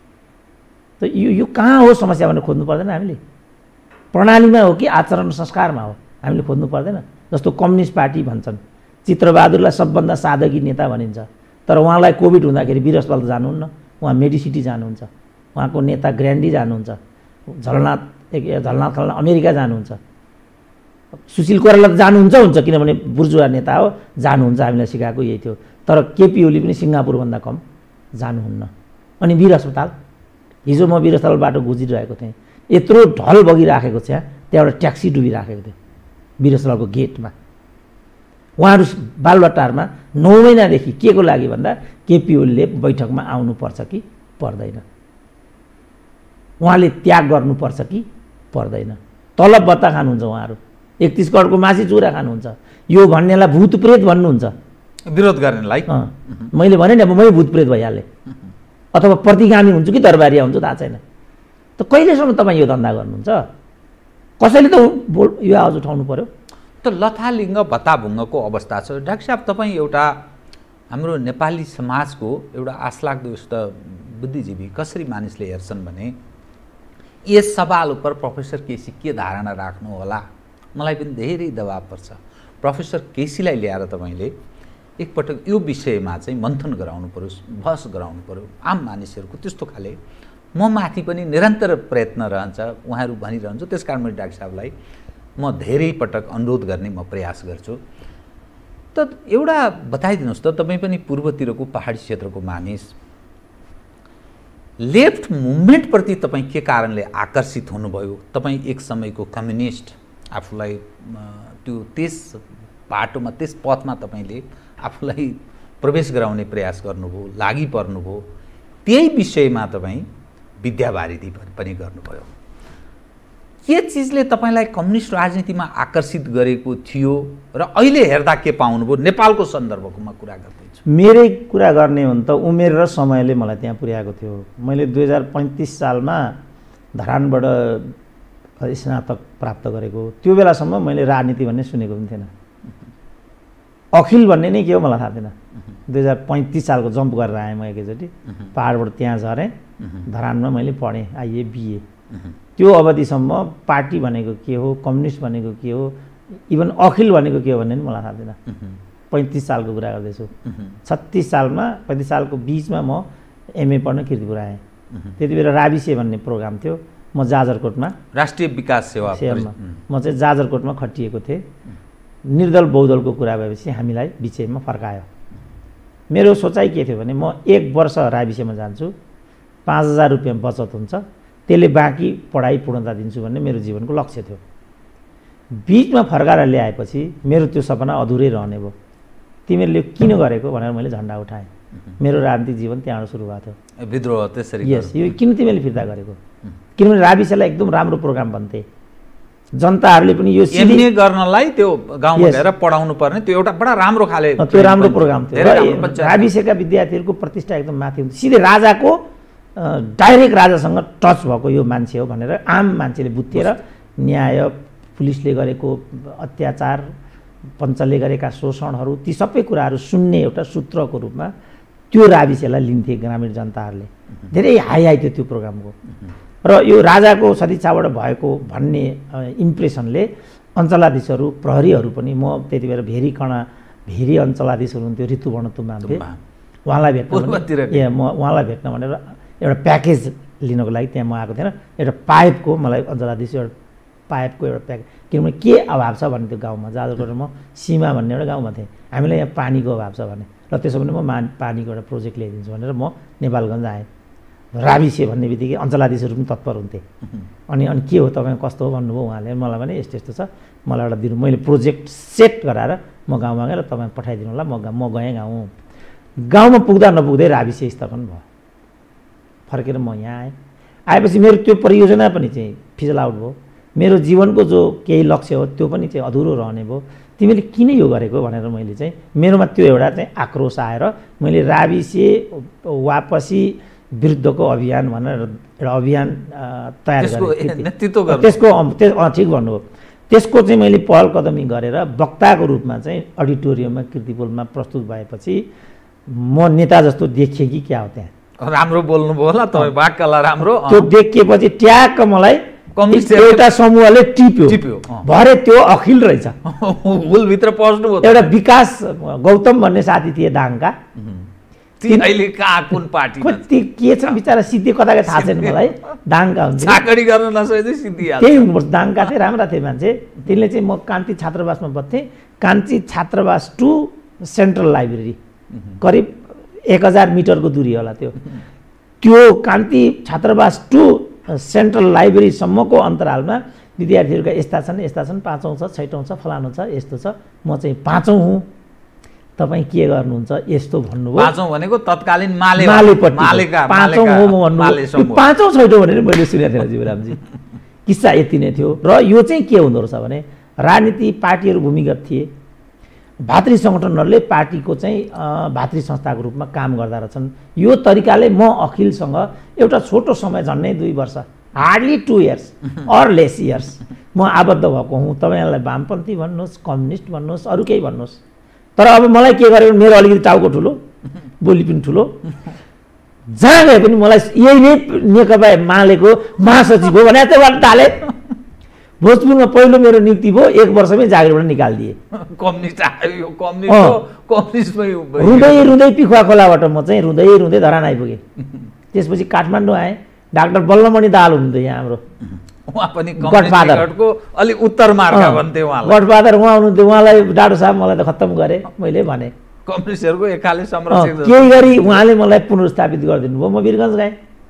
त यो यो कहाँ हो समस्या भनेर खोज्नु पर्दैन हामीले? प्रणालीमा हो कि आचरण संस्कारमा हो? हामीले खोज्नु पर्दैन? जस्तो कम्युनिस्ट पार्टी भन्छन्, चित्रबहादुरलाई सबभन्दा सादगी नेता भनिन्छ, तर उहाँलाई कोभिड हुँदाखेरि वीर अस्पताल जानुहुन्न, उहाँ मेडिसिटी जानुहुन्छ। उहाँको नेता ग्रान्डी जानुहुन्छ, झलनाथ झलनाथ खलना अमेरिका जानुहुन्छ। सुशील कोइराला त जानुहुन्छ हुन्छ, किनभने बुर्जुवा नेता हो, जानुहुन्छ, हामीलाई सिकाएको यही थियो। तर केपी ओली पनि सिङ्गापुरभन्दा कम जानुहुन्न। अनि वीर अस्पताल, हिजो म वीर अस्पतालबाट गुजिरहेको थिएँ, यत्रो ढल बगिराखेको छ, त्यहाँबाट ट्याक्सी डुबिराखेको थियो वीर अस्पतालको गेटमा। उहाँहरू बालुवाटारमा नौ महिनादेखि के को लागि भन्दा केपी ओलीले बैठकमा आउनुपर्छ कि पर्दैन, उहाँले त्याग गर्नुपर्छ कि पर्दैन। तलब बत्ता खानुहुन्छ उहाँहरू, एकतिस करोडको मासी चुरा खानुहुन्छ। यो भन्नेलाई भूतप्रेत भन्नुहुन्छ, विरोध गर्नेलाई। मैले भने नि अब मै भूतप्रेत भइहालेँ, अथवा प्रतिगामी हुन्छु कि दरबारिया हुन्छु थाहा छैन। त कहिलेसम्म तपाईँ यो धन्दा गर्नुहुन्छ? कसैले त बोल यो आवाज उठाउनु पर्यो। त लथालिङ्ग भत्ताभुङ्गको अवस्था छ। डाक्टर साहब, तपाईँ एउटा हाम्रो नेपाली समाजको एउटा आशलाग्दो यस्तो बुद्धिजीवी कसरी मानिसले हेर्छन् भने यस सवाल उप प्रोफेसर केसी के धारणा राख्नु होला, मलाई पनि धेरै दबाब पर्छ। प्रोफेसर केसीलाई ल्याएर तपाईँले एकपटक यो विषयमा चाहिँ मन्थन गराउनु पर्यो, बहस गराउनु पर्यो। आम मानिसहरूको त्यस्तो खाले म माथि पनि निरन्तर प्रयत्न रहन्छ, उहाँहरू भनिरहन्छ। त्यस कारण मैले डाक्टर साहबलाई म धेरै पटक अनुरोध गर्ने म प्रयास गर्छु। त एउटा बताइदिनुहोस् त, तपाईँ पनि पूर्वतिरको पहाडी क्षेत्रको मानिस, लेफ्ट मुभमेन्टप्रति तपाईँ के कारणले आकर्षित हुनुभयो? तपाईँ एक समयको कम्युनिस्ट, आफूलाई त्यो त्यस बाटोमा त्यस पथमा तपाईँले आफूलाई प्रवेश गराउने प्रयास गर्नुभयो, लागि पर्नुभयो। त्यही विषयमा तपाईँ विद्यावारिधि पनि गर्नुभयो। के चिजले तपाईँलाई कम्युनिस्ट राजनीतिमा आकर्षित गरेको थियो र अहिले हेर्दा के पाउनुभयो? नेपालको सन्दर्भमा कुरा गर्दैछु। मेरै कुरा गर्ने हो भने त उमेर र समयले मलाई त्यहाँ पुर्याएको थियो। मैले दुई हजार पैँतिस सालमा धरानबाट स्नातक प्राप्त गरेको। त्यो बेलासम्म मैले राजनीति भन्ने सुनेको पनि थिएन। अखिल भन्ने नै के हो मलाई थाहा थिएन। दुई हजार पैँतिस सालको जम्प गरेर आएँ म एकैचोटि, पहाडबाट त्यहाँ झरेँ, धरानमा मैले पढेँ आइए बिए। त्यो अवधिसम्म पार्टी भनेको के हो, कम्युनिस्ट भनेको के हो, इभन अखिल भनेको के हो भन्ने पनि मलाई थाहा थिएन। पैँतिस सालको कुरा गर्दैछु। छत्तिस सालमा पैँतिस सालको बिचमा म एमए पढ्न किर्तिपुर आएँ। त्यति बेला राबिसे भन्ने प्रोग्राम थियो, म जाजरकोटमा राष्ट्रिय विकास सेवा सेवामा म चाहिँ जाजरकोटमा खटिएको थिएँ। निर्दल बहुदलको कुरा भएपछि हामीलाई बिचैमा फर्कायो। मेरो सोचाइ के थियो भने म एक वर्ष राबिसेमा जान्छु, पाँच हजार रुपियाँ बचत हुन्छ, त्यसले बाँकी पढाइ पूर्णता दिन्छु भन्ने मेरो जीवनको लक्ष्य थियो। बिचमा फर्काएर ल्याएपछि मेरो त्यो सपना अधुरै रहने भयो। तिमीहरूले किन गरेको भनेर मैले झन्डा उठाएँ। मेरो राजनीतिक जीवन त्यहाँबाट सुरु भएको थियो। विद्रोह त्यसरी यस, यो किन तिमीले फिर्ता गरेको? किनभने राबिसेलाई एकदम राम्रो प्रोग्राम भन्थे। जनताहरूले पनि यो एमए गर्नलाई त्यो गाउँमा गएर पढाउनु पर्ने त्यो एउटा बडा राम्रो खाले त्यो राम्रो प्रोग्राम थियो। राबिसेका विद्यार्थीहरूको प्रतिष्ठा एकदम माथि हुन्छ। सिधै राजाको डाइरेक्ट राजासँग टच भएको यो मान्छे हो भनेर आम मान्छेले बुझ्थे र न्याय, पुलिसले गरेको अत्याचार, पञ्चले गरेका शोषणहरू, ती सबै कुराहरू सुन्ने एउटा सूत्रको रूपमा त्यो राबिसेलाई लिन्थे ग्रामीण जनताहरूले। धेरै हाई हाई थियो त्यो प्रोग्रामको। र यो राजाको सदिच्छाबाट भएको भन्ने इम्प्रेसनले अञ्चलाधीशहरू, प्रहरीहरू पनि, म त्यति बेला भेरी कणा भेरी अञ्चलाधीश हुनुहुन्थ्यो ऋतुवर्ण तुम्बा, उहाँलाई भेट्न ए म उहाँलाई भेट्न भनेर एउटा प्याकेज लिनको लागि त्यहाँ म आएको थिएन। एउटा पाइपको मलाई अञ्चलाधीश एउटा पाइपको एउटा प्याक, किनभने के अभाव छ भने त्यो गाउँमा जाजरकोट म सीमा भन्ने एउटा गाउँमा थिएँ, हामीलाई यहाँ पानीको अभाव छ भने, र त्यसो भने म मा पानीको एउटा प्रोजेक्ट ल्याइदिन्छु भनेर म नेपालगञ्ज आएँ। राबिसे भन्ने बित्तिकै अञ्चलाधीशहरू पनि तत्पर हुन्थे। अनि अनि के हो तपाईँ कस्तो हो भन्नुभयो उहाँले, मलाई भने यस्तो यस्तो छ, मलाई एउटा दिनु। मैले प्रोजेक्ट सेट गराएर म गाउँमा गएर तपाईँ पठाइदिनु होला। म म गएँ गाउँ। गाउँमा पुग्दा नपुग्दै राबिसे स्थापन भयो। फर्केर म यहाँ आएँ। आएपछि मेरो त्यो परियोजना पनि चाहिँ फिजल आउट भयो। मेरो जीवनको जो केही लक्ष्य हो त्यो पनि चाहिँ अधुरो रहने भयो। तिमीले किन यो गरेको भनेर मैले चाहिँ मेरोमा त्यो एउटा चाहिँ आक्रोश आएर मैले राबिसे वापसी विरुद्धको अभियान भनेर एउटा अभियान तयार गरेँ। त्यसको ठिक भन्नुभयो। त्यसको चाहिँ मैले पहल कदमी गरेर वक्ताको रूपमा चाहिँ अडिटोरियममा कीर्तिपुरमा प्रस्तुत भएपछि म नेता जस्तो देखिएँ कि क्या हो त्यहाँ। राम्रो बोल्नुभयो होला तपाईँ, वाक्यला राम्रो। त्यो देखिएपछि ट्याक्क मलाई एउटा समूहले टिप्यो टिप्यो भरे त्यो अखिल रहेछ। हुलभित्र पस्नुभयो। एउटा विकास गौतम भन्ने साथी थिए दाङका, अहिले कहाँ कुन पार्टी कति के छ बिचरा सिद्धि कता थाहा छैन मलाई। दाङका हुन्छ चाकरी गर्न नसक्दै सिद्धिहाल्छ। त्यही हुनुपर्छ। दाङका थिए, राम्रा थिए मान्छे। तिनले चाहिँ म कान्ति छात्रावासमा बस्थेँ। कान्ति छात्रावास टु सेन्ट्रल लाइब्रेरी करिब एक हजार मिटरको दूरी होला त्यो। त्यो कान्ति छात्रावास टु सेन्ट्रल लाइब्रेरीसम्मको अन्तरालमा विद्यार्थीहरूका यस्ता छन् यस्ता छन्, पाँचौँ छ, छैटौँ छ, फलानु छ, यस्तो छ। म चाहिँ पाँचौँ हुँ, तपाईँ के गर्नुहुन्छ यस्तो भन्नुभयो। पाँचौँ भनेको तत्कालीन माले मालेपट्टि मालेका पाँचौँ हो म भन्नु। पाँचौँ छैटौँ भनेर मैले सुनेको थिएँ जीवरामजी। किस्सा यति नै थियो। र यो चाहिँ के हुँदो रहेछ भने राजनीति पार्टीहरू भूमिगत थिए, भातृ सङ्गठनहरूले पार्टीको चाहिँ भातृ संस्थाको रूपमा काम गर्दा रहेछन्। यो तरिकाले म अखिलसँग एउटा छोटो समय, झन्डै दुई वर्ष, hardly two years or less years म आबद्ध भएको हुँ। तपाईँहरूलाई वामपन्थी भन्नुहोस्, कम्युनिस्ट भन्नुहोस्, अरू केही भन्नुहोस्। तर अब मलाई के गर्यो भने मेरो अलिकति टाउको ठुलो, बोली पनि ठुलो, जहाँ गए पनि मलाई यही नै नेकपा एमालेको महासचिव हो भने चाहिँ थाले। भोजपुरमा पहिलो मेरो नियुक्ति भयो, एक वर्षमै जागिरबाट निकालिदिए। कम्युनिस्ट आयो, कम्युनिस्ट कम्युनिस्टमै रुँदै रुँदै पिखुवा खोलाबाट म चाहिँ रुँदै रुँदै धरान आइपुगेँ। त्यसपछि काठमाडौँ आएँ। डाक्टर बल्लमणि दाहाल हुनुहुन्थ्यो यहाँ हाम्रो, उहाँ पनि गडफादरको अलिक उत्तर मार्ग भन्थे उहाँलाई। गडफादर उहाँ हुनुहुन्थ्यो। उहाँलाई डाक्टर साहब मलाई त खत्तम गरेँ मैले भने। कम्युनिस्टहरूको एकाले संरक्षक केही गरी उहाँले मलाई पुनर्स्थापित गरिदिनु भयो। म वीरगञ्ज गएँ।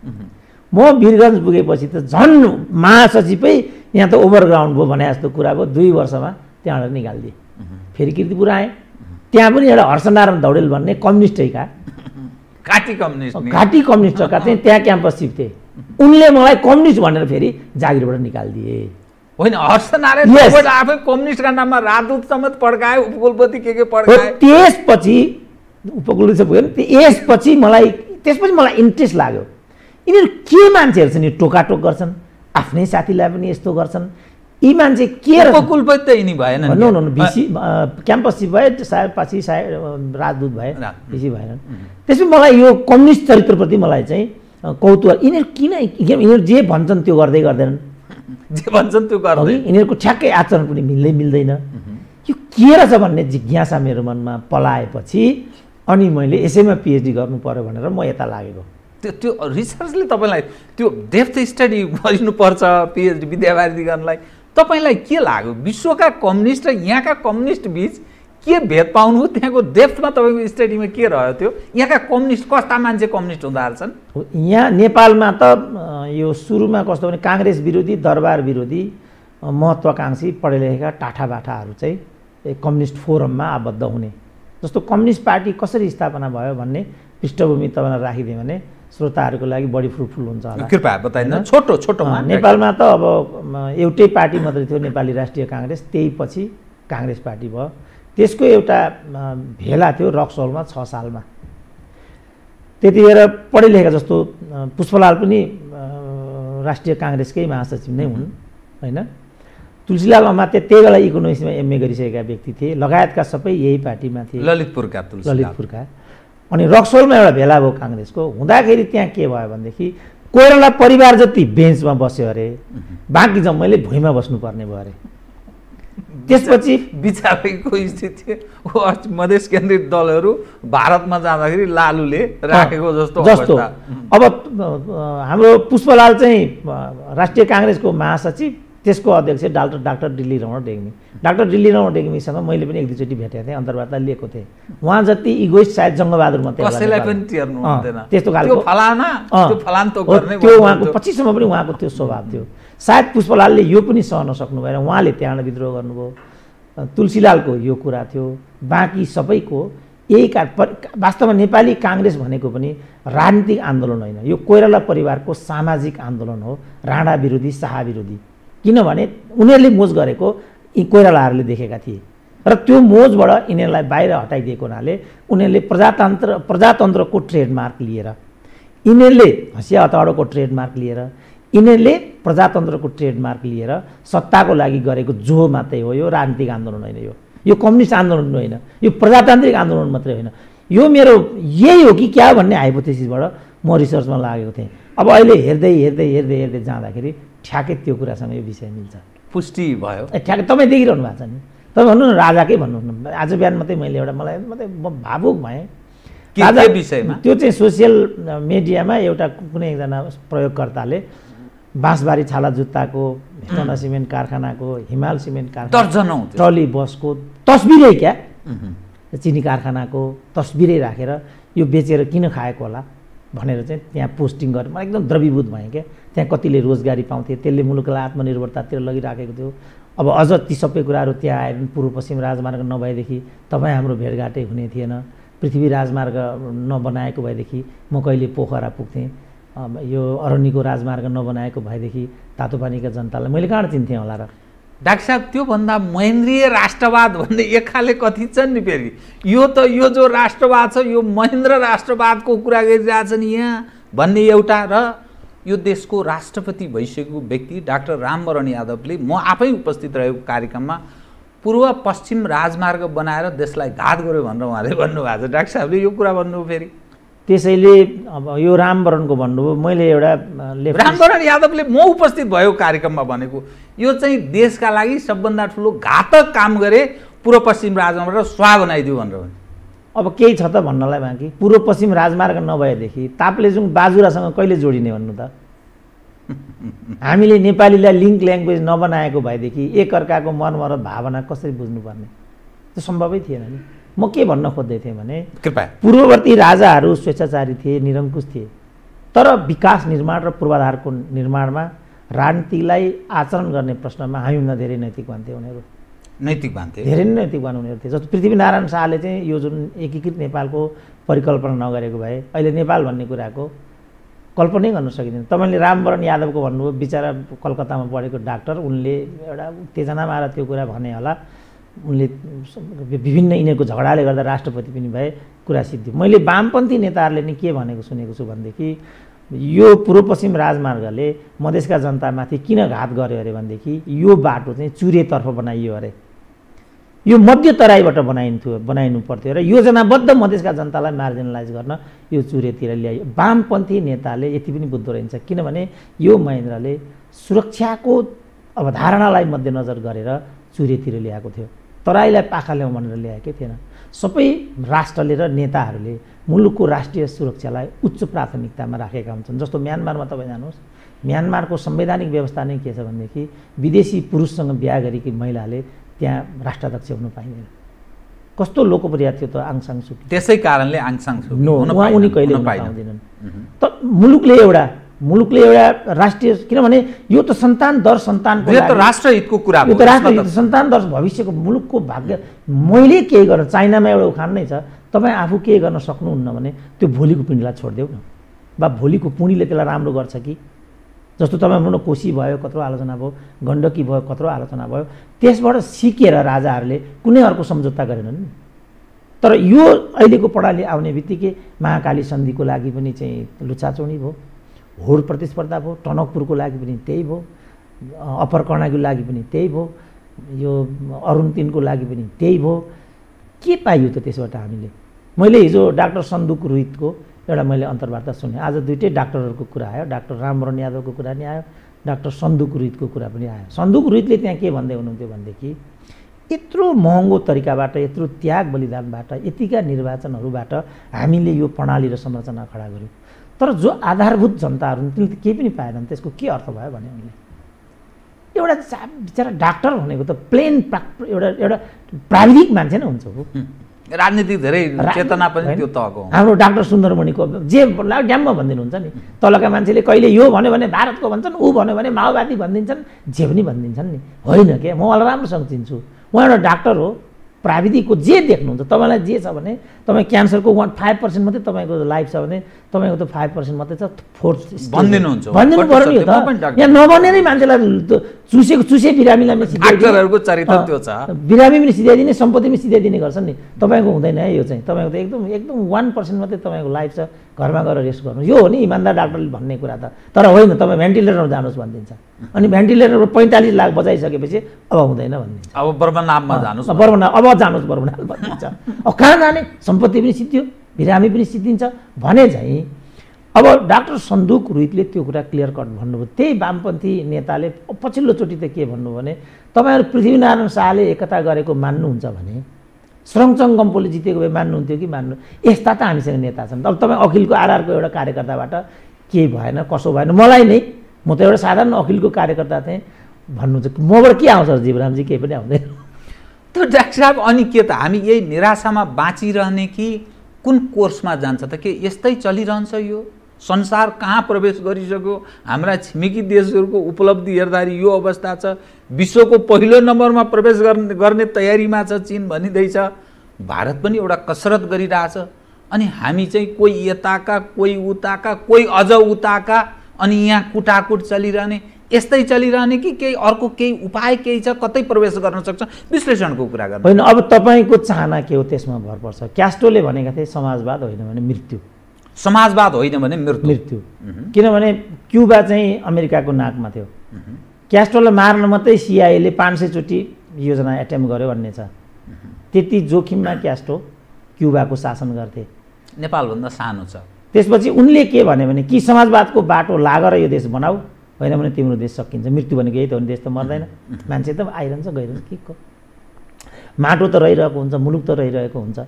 म वीरगञ्ज पुगेपछि त झन् महासचिवै यहाँ त ओभरग्राउन्ड भयो भने जस्तो कुरा भयो। दुई वर्षमा त्यहाँबाट निकालिदिए। फेरि कीर्तिपुर आएँ। त्यहाँ पनि एउटा हर्षनारायण दौडेल भन्ने कम्युनिस्टैका, घाटी कम्युनिस्ट घाटी कम्युनिस्टका चाहिँ त्यहाँ क्याम्पस चिफ थिए। उनले मलाई कम्युनिस्ट भनेर फेरि जागिरबाट निकालिदिए। होइन, हर्षनारायण दौडेल आफै कम्युनिस्टका नाममा राजदूत समेत पड्काए, उपकुलपति के के पड्काए। त्यसपछि उपकुलपति पुग्यो। यसपछि मलाई त्यसपछि मलाई इन्ट्रेस्ट लाग्यो। यिनीहरू के मान्छेहरू छन्, यो टोकाटोक गर्छन्, आफ्नै साथीलाई पनि यस्तो गर्छन्। यी मान्छे के उपकुलपति त यिनी भएन। No no BC campus chief भए, सायद पछि सायद राजदूत भए, बिसी भएन। त्यसपछि मलाई यो कम्युनिस्ट चरित्रप्रति मलाई चाहिँ कौतूहल। यिनीहरू किन, यिनीहरू जे भन्छन् त्यो गर्दै गर्दैनन्, जे भन्छन् त्यो गर्दै। यिनीहरूको ठ्याक्कै आचरण पनि मिल्दै मिल्दैन। यो के रहेछ भन्ने जिज्ञासा मेरो मनमा पलाएपछि अनि मैले यसैमा पिएचडी गर्नु पर्यो भनेर म यता लागेको। त्यो त्यो रिसर्चले तपाईँलाई त्यो डेप्थ स्टडी गरिनुपर्छ पिएचडी विद्यावारिधि गर्नलाई। तपाईँलाई के लाग्यो विश्वका कम्युनिस्ट र यहाँका कम्युनिस्ट बिच के भेद पाउनु हो? त्यहाँको डेप्थमा तपाईँको स्टडीमा के रह्यो? त्यो यहाँका कम्युनिस्ट कस्ता मान्छे कम्युनिस्ट हुँदा रहेछन्? यहाँ नेपालमा त यो सुरुमा कस्तो भने काङ्ग्रेस विरोधी, दरबार विरोधी, महत्त्वाकाङ्क्षी पढे लेखेका टाठाबाठाहरू चाहिँ कम्युनिस्ट फोरममा आबद्ध हुने। जस्तो कम्युनिस्ट पार्टी कसरी स्थापना भयो भन्ने पृष्ठभूमि तपाईँलाई राखिदियो भने श्रोताहरूको लागि बढी फ्रुटफुल हुन्छ होला। कृपया बताइदिनु। छोटो छोटोमा। नेपालमा त अब एउटै पार्टी मात्रै थियो, नेपाली राष्ट्रिय काङ्ग्रेस। त्यही पछि काङ्ग्रेस पार्टी भयो। त्यसको एउटा भेला थियो रक्सहलमा छ सालमा। त्यति बेर पढे लेखेका जस्तो पुष्पलाल पनि राष्ट्रिय काङ्ग्रेसकै महासचिव नै हुन् होइन। तुलसीलाल अमात्य त्यही बेला इकोनोमिक्समा एमए गरिसकेका व्यक्ति थिए, लगायतका सबै यही पार्टीमा थिए। ललितपुरका ललितपुरका अनि रक्सोलमा एउटा भेला भयो काङ्ग्रेसको। हुँदाखेरि त्यहाँ के भयो भनेदेखि कोइराला परिवार जति बेन्चमा बस्यो अरे, बाँकी जम्मैले भुइँमा बस्नुपर्ने भयो अरे। त्यसपछि बिचारैको स्थिति हो मधेस केन्द्रित दलहरू भारतमा जाँदाखेरि लालुले राखेको जस्तो जस्तो अब हाम्रो पुष्पलाल चाहिँ राष्ट्रिय काङ्ग्रेसको महासचिव, त्यसको अध्यक्ष doctor doctor Dilli Raman Regmi. Doctor Dilli Raman डेग्मीसँग मैले पनि एक दुईचोटि भेटेको थिएँ, अन्तर्वार्ता लिएको थिएँ। उहाँ जति इगोइस्ट सायद जङ्गबहादुर मात्रै होला, कसैलाई पनि टेर्नु हुँदैन त्यस्तो खालको। त्यो फलाना त्यो फलान्तो गर्ने त्यो उहाँको पछिसम्म पनि उहाँको त्यो स्वभाव थियो। सायद पुष्पलालले यो पनि सहन सक्नु भएन, उहाँले त्यहाँ विद्रोह गर्नुभयो। तुलसीलालको यो कुरा थियो, बाँकी सबैको यही का वास्तवमा नेपाली काङ्ग्रेस भनेको पनि राजनीतिक आन्दोलन होइन, यो कोइराला परिवारको सामाजिक आन्दोलन हो, राणा विरोधी शाह विरोधी। किनभने उनीहरूले मोज गरेको यी कोइरालाहरूले देखेका थिए र त्यो मोजबाट यिनीहरूलाई बाहिर हटाइदिएको हुनाले उनीहरूले प्रजातन्त्र प्रजातन्त्रको ट्रेडमार्क लिएर, यिनीहरूले हँसिया हताडोको ट्रेडमार्क लिएर, यिनीहरूले प्रजातन्त्रको ट्रेडमार्क लिएर सत्ताको लागि गरेको जो मात्रै हो। यो राजनीतिक आन्दोलन होइन, यो यो कम्युनिस्ट आन्दोलन होइन, यो प्रजातान्त्रिक आन्दोलन मात्रै होइन। यो मेरो यही हो कि क्या भन्ने हाइपोथेसिसबाट म रिसर्चमा लागेको थिएँ। अब अहिले हेर्दै हेर्दै हेर्दै हेर्दै जाँदाखेरि ठ्याक्कै त्यो कुरासँग यो विषय मिल्छ, पुष्टि भयो। ए ठ्याक्कै तपाईँ देखिरहनु भएको छ नि, तपाईँ भन्नु न राजाकै भन्नु न। आज बिहान मात्रै मैले एउटा मलाई मात्रै म भावुक भएँ राजा विषयमा। त्यो चाहिँ सोसियल मिडियामा एउटा कुनै एकजना प्रयोगकर्ताले बाँसबारी छाला जुत्ताको, भेटना सिमेन्ट कारखानाको, हिमाल सिमेन्ट कारखाना, ट्रली बसको तस्बिरै क्या चिनी कारखानाको तस्बिरै राखेर यो बेचेर किन खाएको होला भनेर चाहिँ त्यहाँ पोस्टिङ गरेर म एकदम द्रवीभूत भएँ क्या। त्यहाँ कतिले रोजगारी पाउँथे, त्यसले मुलुकलाई आत्मनिर्भरतातिर लगिराखेको थियो। अब अझ ती सबै कुराहरू त्यहाँ आए पनि पूर्व पश्चिम राजमार्ग नभएदेखि तपाईँ हाम्रो भेटघाटै हुने थिएन। पृथ्वी राजमार्ग नबनाएको भएदेखि म कहिले पोखरा पुग्थेँ, यो अरण्यको राजमार्ग नबनाएको भएदेखि तातोपानीका जनतालाई मैले कहाँ चिन्थेँ होला र। डाक्टर साहब त्योभन्दा महेन्द्रीय राष्ट्रवाद भन्ने एक खाले कथी छन् नि फेरि। यो त यो जो राष्ट्रवाद छ यो महेन्द्र राष्ट्रवादको कुरा गरिरहेछन् यहाँ भन्ने एउटा, र यो देशको राष्ट्रपति भइसकेको व्यक्ति डाक्टर रामवरण यादवले, म आफै उपस्थित रहेको कार्यक्रममा पूर्व पश्चिम राजमार्ग बनाएर देशलाई घात गर्यो भनेर उहाँले भन्नुभएको छ। डाक्टर साहबले यो कुरा भन्नुभयो फेरि। त्यसैले अब यो रामवरणको भन्नुभयो, मैले एउटा रामवरण यादवले म उपस्थित भएको कार्यक्रममा भनेको यो चाहिँ देशका लागि सबभन्दा ठुलो घातक काम गरे, पूर्व पश्चिम राजमार्ग स्वाह बनाइदियो भनेर भने। अब केही छ त भन्नलाई बाँकी। पूर्व पश्चिम राजमार्ग नभएदेखि ताप्लेजुङ बाजुरासँग कहिले जोडिने भन्नु त? हामीले नेपालीलाई लिङ्क ल्याङ्ग्वेज नबनाएको भएदेखि एकअर्काको मनमरत भावना कसरी बुझ्नुपर्ने, त्यो सम्भवै थिएन नि। म के भन्न खोज्दै थिएँ भने कृपया पूर्ववर्ती राजाहरू स्वेच्छाचारी थिए, निरङ्कुश थिए, तर विकास निर्माण र पूर्वाधारको निर्माणमा राजनीतिलाई आचरण गर्ने प्रश्नमा हामीभन्दा धेरै नैतिक मान्थे उनीहरू। नैतिक मान्थे, धेरै नै नैतिक मान्नुहुनेहरू थिए। जस्तो पृथ्वीनारायण शाहले चाहिँ यो जुन एकीकृत नेपालको परिकल्पना नगरेको भए अहिले नेपाल भन्ने कुराको कल्पनै गर्न सकिँदैन। तपाईँले रामवरण यादवको भन्नुभयो, बिचरा कलकत्तामा पढेको डाक्टर, उनले एउटा उत्तेजनामा आएर त्यो कुरा भने होला, उनले विभिन्न यिनीहरूको झगडाले गर्दा राष्ट्रपति पनि भए, कुरा सिद्धि। मैले वामपन्थी नेताहरूले नि के भनेको सुनेको छु भनेदेखि यो पूर्व पश्चिम राजमार्गले मधेसका जनतामाथि किन घात गर्यो अरे भनेदेखि यो बाटो चाहिँ चुरेतर्फ बनाइयो अरे, यो मध्य तराईबाट बनाइन्थ्यो बनाइनु पर्थ्यो र योजनाबद्ध मधेसका जनतालाई मार्जिनलाइज गर्न यो चुरेतिर ल्याइयो। वामपन्थी नेताले यति पनि बुझ्दो रहेछ, किनभने यो महेन्द्रले सुरक्षाको अवधारणालाई मध्यनजर गरेर चुरेतिर ल्याएको थियो, तराईलाई पाखा ल्याउँ भनेर ल्याएकै थिएन। सबै राष्ट्रले र नेताहरूले मुलुकको राष्ट्रिय सुरक्षालाई उच्च प्राथमिकतामा राखेका हुन्छन्। जस्तो म्यानमारमा तपाईँ जानुहोस्, म्यानमारको संवैधानिक व्यवस्था नै के छ भनेदेखि विदेशी पुरुषसँग बिहा गरेकी महिलाले त्यहाँ राष्ट्राध्यक्ष हुन पाइँदैन। कस्तो लोकप्रिय थियो त आङ सान सुकी। त्यसै कारणले आङ सान सुकी नो उहाँ उनी कहिले हुन पाउँदैनन्। त मुलुकले एउटा मुलुकले एउटा राष्ट्रिय, किनभने यो त सन्तान दर सन्तानको यो त राष्ट्रहितको कुरा हो, यो त राष्ट्रहित सन्तान दर भविष्यको मुलुकको भाग्य। मैले केही गर्न, चाइनामा एउटा उखान नै छ, तपाईँ आफू केही गर्न सक्नुहुन्न भने त्यो भोलिको पिँढीलाई छोडिदेऊ न, बा भोलिको पुँढीले त्यसलाई राम्रो गर्छ कि। जस्तो तपाईँ भन्नु कोशी भयो कत्रो आलोचना भयो, गण्डकी भयो कत्रो आलोचना भयो, त्यसबाट सिकेर राजाहरूले कुनै अर्को सम्झौता गरेनन् नि। तर यो अहिलेको प्रणाली आउने बित्तिकै महाकाली सन्धिको लागि पनि चाहिँ लुछाचौडी भयो, होड प्रतिस्पर्धा भयो, टनकपुरको लागि पनि त्यही भयो, अप्पर कर्णाको लागि पनि त्यही भयो, यो अरुण तिनको लागि पनि त्यही भयो। के पाइयो त त्यसबाट हामीले? मैले हिजो डाक्टर सन्दुक रोहितको एउटा मैले अन्तर्वार्ता सुने, आज दुइटै डाक्टरहरूको कुरा आयो, डाक्टर रामवरण यादवको कुरा नि आयो, डाक्टर सन्दुक रोहितको कुरा पनि आयो। सन्दुक रोहितले त्यहाँ के भन्दै हुनुहुन्थ्यो भनेदेखि यत्रो महँगो तरिकाबाट यत्रो त्याग बलिदानबाट यतिका निर्वाचनहरूबाट हामीले यो प्रणाली र संरचना खडा गऱ्यौँ। तर जो आधारभूत जनताहरू तिनीले त केही पनि पाएनन्, त्यसको के अर्थ भयो भने उनले एउटा बिचरा डाक्टर भनेको त प्लेन एउटा एउटा प्राविधिक मान्छे नै हुन्छ। राजनीतिक धेरै चेतना पनि त्यो तहको। हाम्रो डाक्टर सुन्दरमणिको जे ड्याममा भनिदिनुहुन्छ नि, तलका मान्छेले कहिले यो भन्यो भने भारतको भन्छन्, ऊ भन्यो भने माओवादी भनिदिन्छन्, जे पनि भनिदिन्छन् नि। होइन क्या, म उहाँलाई राम्रोसँग चिन्छु। उहाँ एउटा डाक्टर हो, प्राविधिकको जे देख्नुहुन्छ तपाईँलाई जे छ भने तपाईँ क्यान्सरको वान फाइभ पर्सेन्ट मात्रै तपाईँको लाइफ छ भने तपाईँको त फाइभ पर्सेन्ट मात्रै छ, फोर्थ भनिदिनुहुन्छ भनिदिनु पर्यो नि त। यहाँ नभनेरै मान्छेलाई चुसेको चुसे बिरामीलाई पनि डाक्टरहरूको चरित्र त्यो छ, बिरामी पनि सिधाइदिने, सम्पत्ति पनि सिधाइदिने गर्छन् नि। तपाईँको हुँदैन है यो चाहिँ, तपाईँको त एकदम एकदम वान पर्सेन्ट मात्रै तपाईँको लाइफ छ, घरमा गएर रेस्ट गर्नु। यो हो नि इमान्दार डाक्टरले भन्ने कुरा त। तर होइन, तपाईँ भेन्टिलेटरमा जानुहोस् भनिदिन्छ, अनि भेन्टिलेटरमा पैँतालिस लाख बचाइसकेपछि अब हुँदैन भनिदिन्छ। अब बर्मनाममा जानुहोस्, बर्मनाम अब जानुहोस् बर्मनाल भनिदिन्छ। अब कहाँ जाने, सम्पत्ति पनि सिद्धियो, बिरामी पनि सिद्धिन्छ भने चाहिँ अब डाक्टर सन्दुक रुइतले त्यो कुरा क्लियर कट भन्नुभयो। त्यही वामपन्थी नेताले पछिल्लोचोटि त के भन्नु भने तपाईँहरू पृथ्वीनारायण शाहले एकता गरेको मान्नुहुन्छ भने श्रमचङ गम्पोले जितेको भए मान्नुहुन्थ्यो कि मान्नु, यस्ता त हामीसँग नेता छन्। अब तपाईँ अखिलको आरआरको एउटा कार्यकर्ताबाट केही भएन, कसो भएन, मलाई नै, म त एउटा साधारण अखिलको कार्यकर्ता थिएँ भन्नुहुन्छ, मबाट के आउँछ जीवरामजी, केही पनि आउँदैन। त डाक्टर साहब अनि के त हामी यही निराशामा बाँचिरहने कि कुन कोर्समा जान्छ त? के यस्तै चलिरहन्छ यो संसार कहाँ प्रवेश गरिसक्यो? हाम्रा छिमेकी देशहरूको उपलब्धि हेर्दाखेरि यो अवस्था छ, विश्वको पहिलो नम्बरमा प्रवेश गर्ने गर्ने तयारीमा छ चीन भनिँदैछ, भारत पनि एउटा कसरत गरिरहेछ, अनि हामी चाहिँ कोही यताका कोही उताका कोही अझ उताका, अनि यहाँ कुटाकुट चलिरहने, यस्तै चलिरहने कि केही अर्को केही उपाय केही छ, कतै प्रवेश गर्न सक्छ? विश्लेषणको कुरा गर्नु होइन। अब तपाईँको चाहना के हो त्यसमा भर पर्छ। क्यास्ट्रोले भनेका थिए समाजवाद होइन भने मृत्यु, समाजवाद होइन भने मृत्यु मृत्यु किनभने क्युबा चाहिँ अमेरिकाको नाकमा थियो। क्यास्ट्रोलाई मार्न मात्रै सिआइएले पाँच सयचोटि योजना एटेम्प गर्यो भन्ने छ। त्यति जोखिममा क्यास्ट्रो क्युबाको शासन गर्थे, नेपालभन्दा सानो छ। त्यसपछि उनले के भने भने कि समाजवादको बाटो लागेर यो देश बनाऊ, होइन भने तिम्रो देश सकिन्छ। मृत्यु भनेको यही त हो नि, देश त मर्दैन, मान्छे त आइरहन्छ गइरहन्छ, के को माटो त रहिरहेको हुन्छ, मुलुक त रहिरहेको हुन्छ।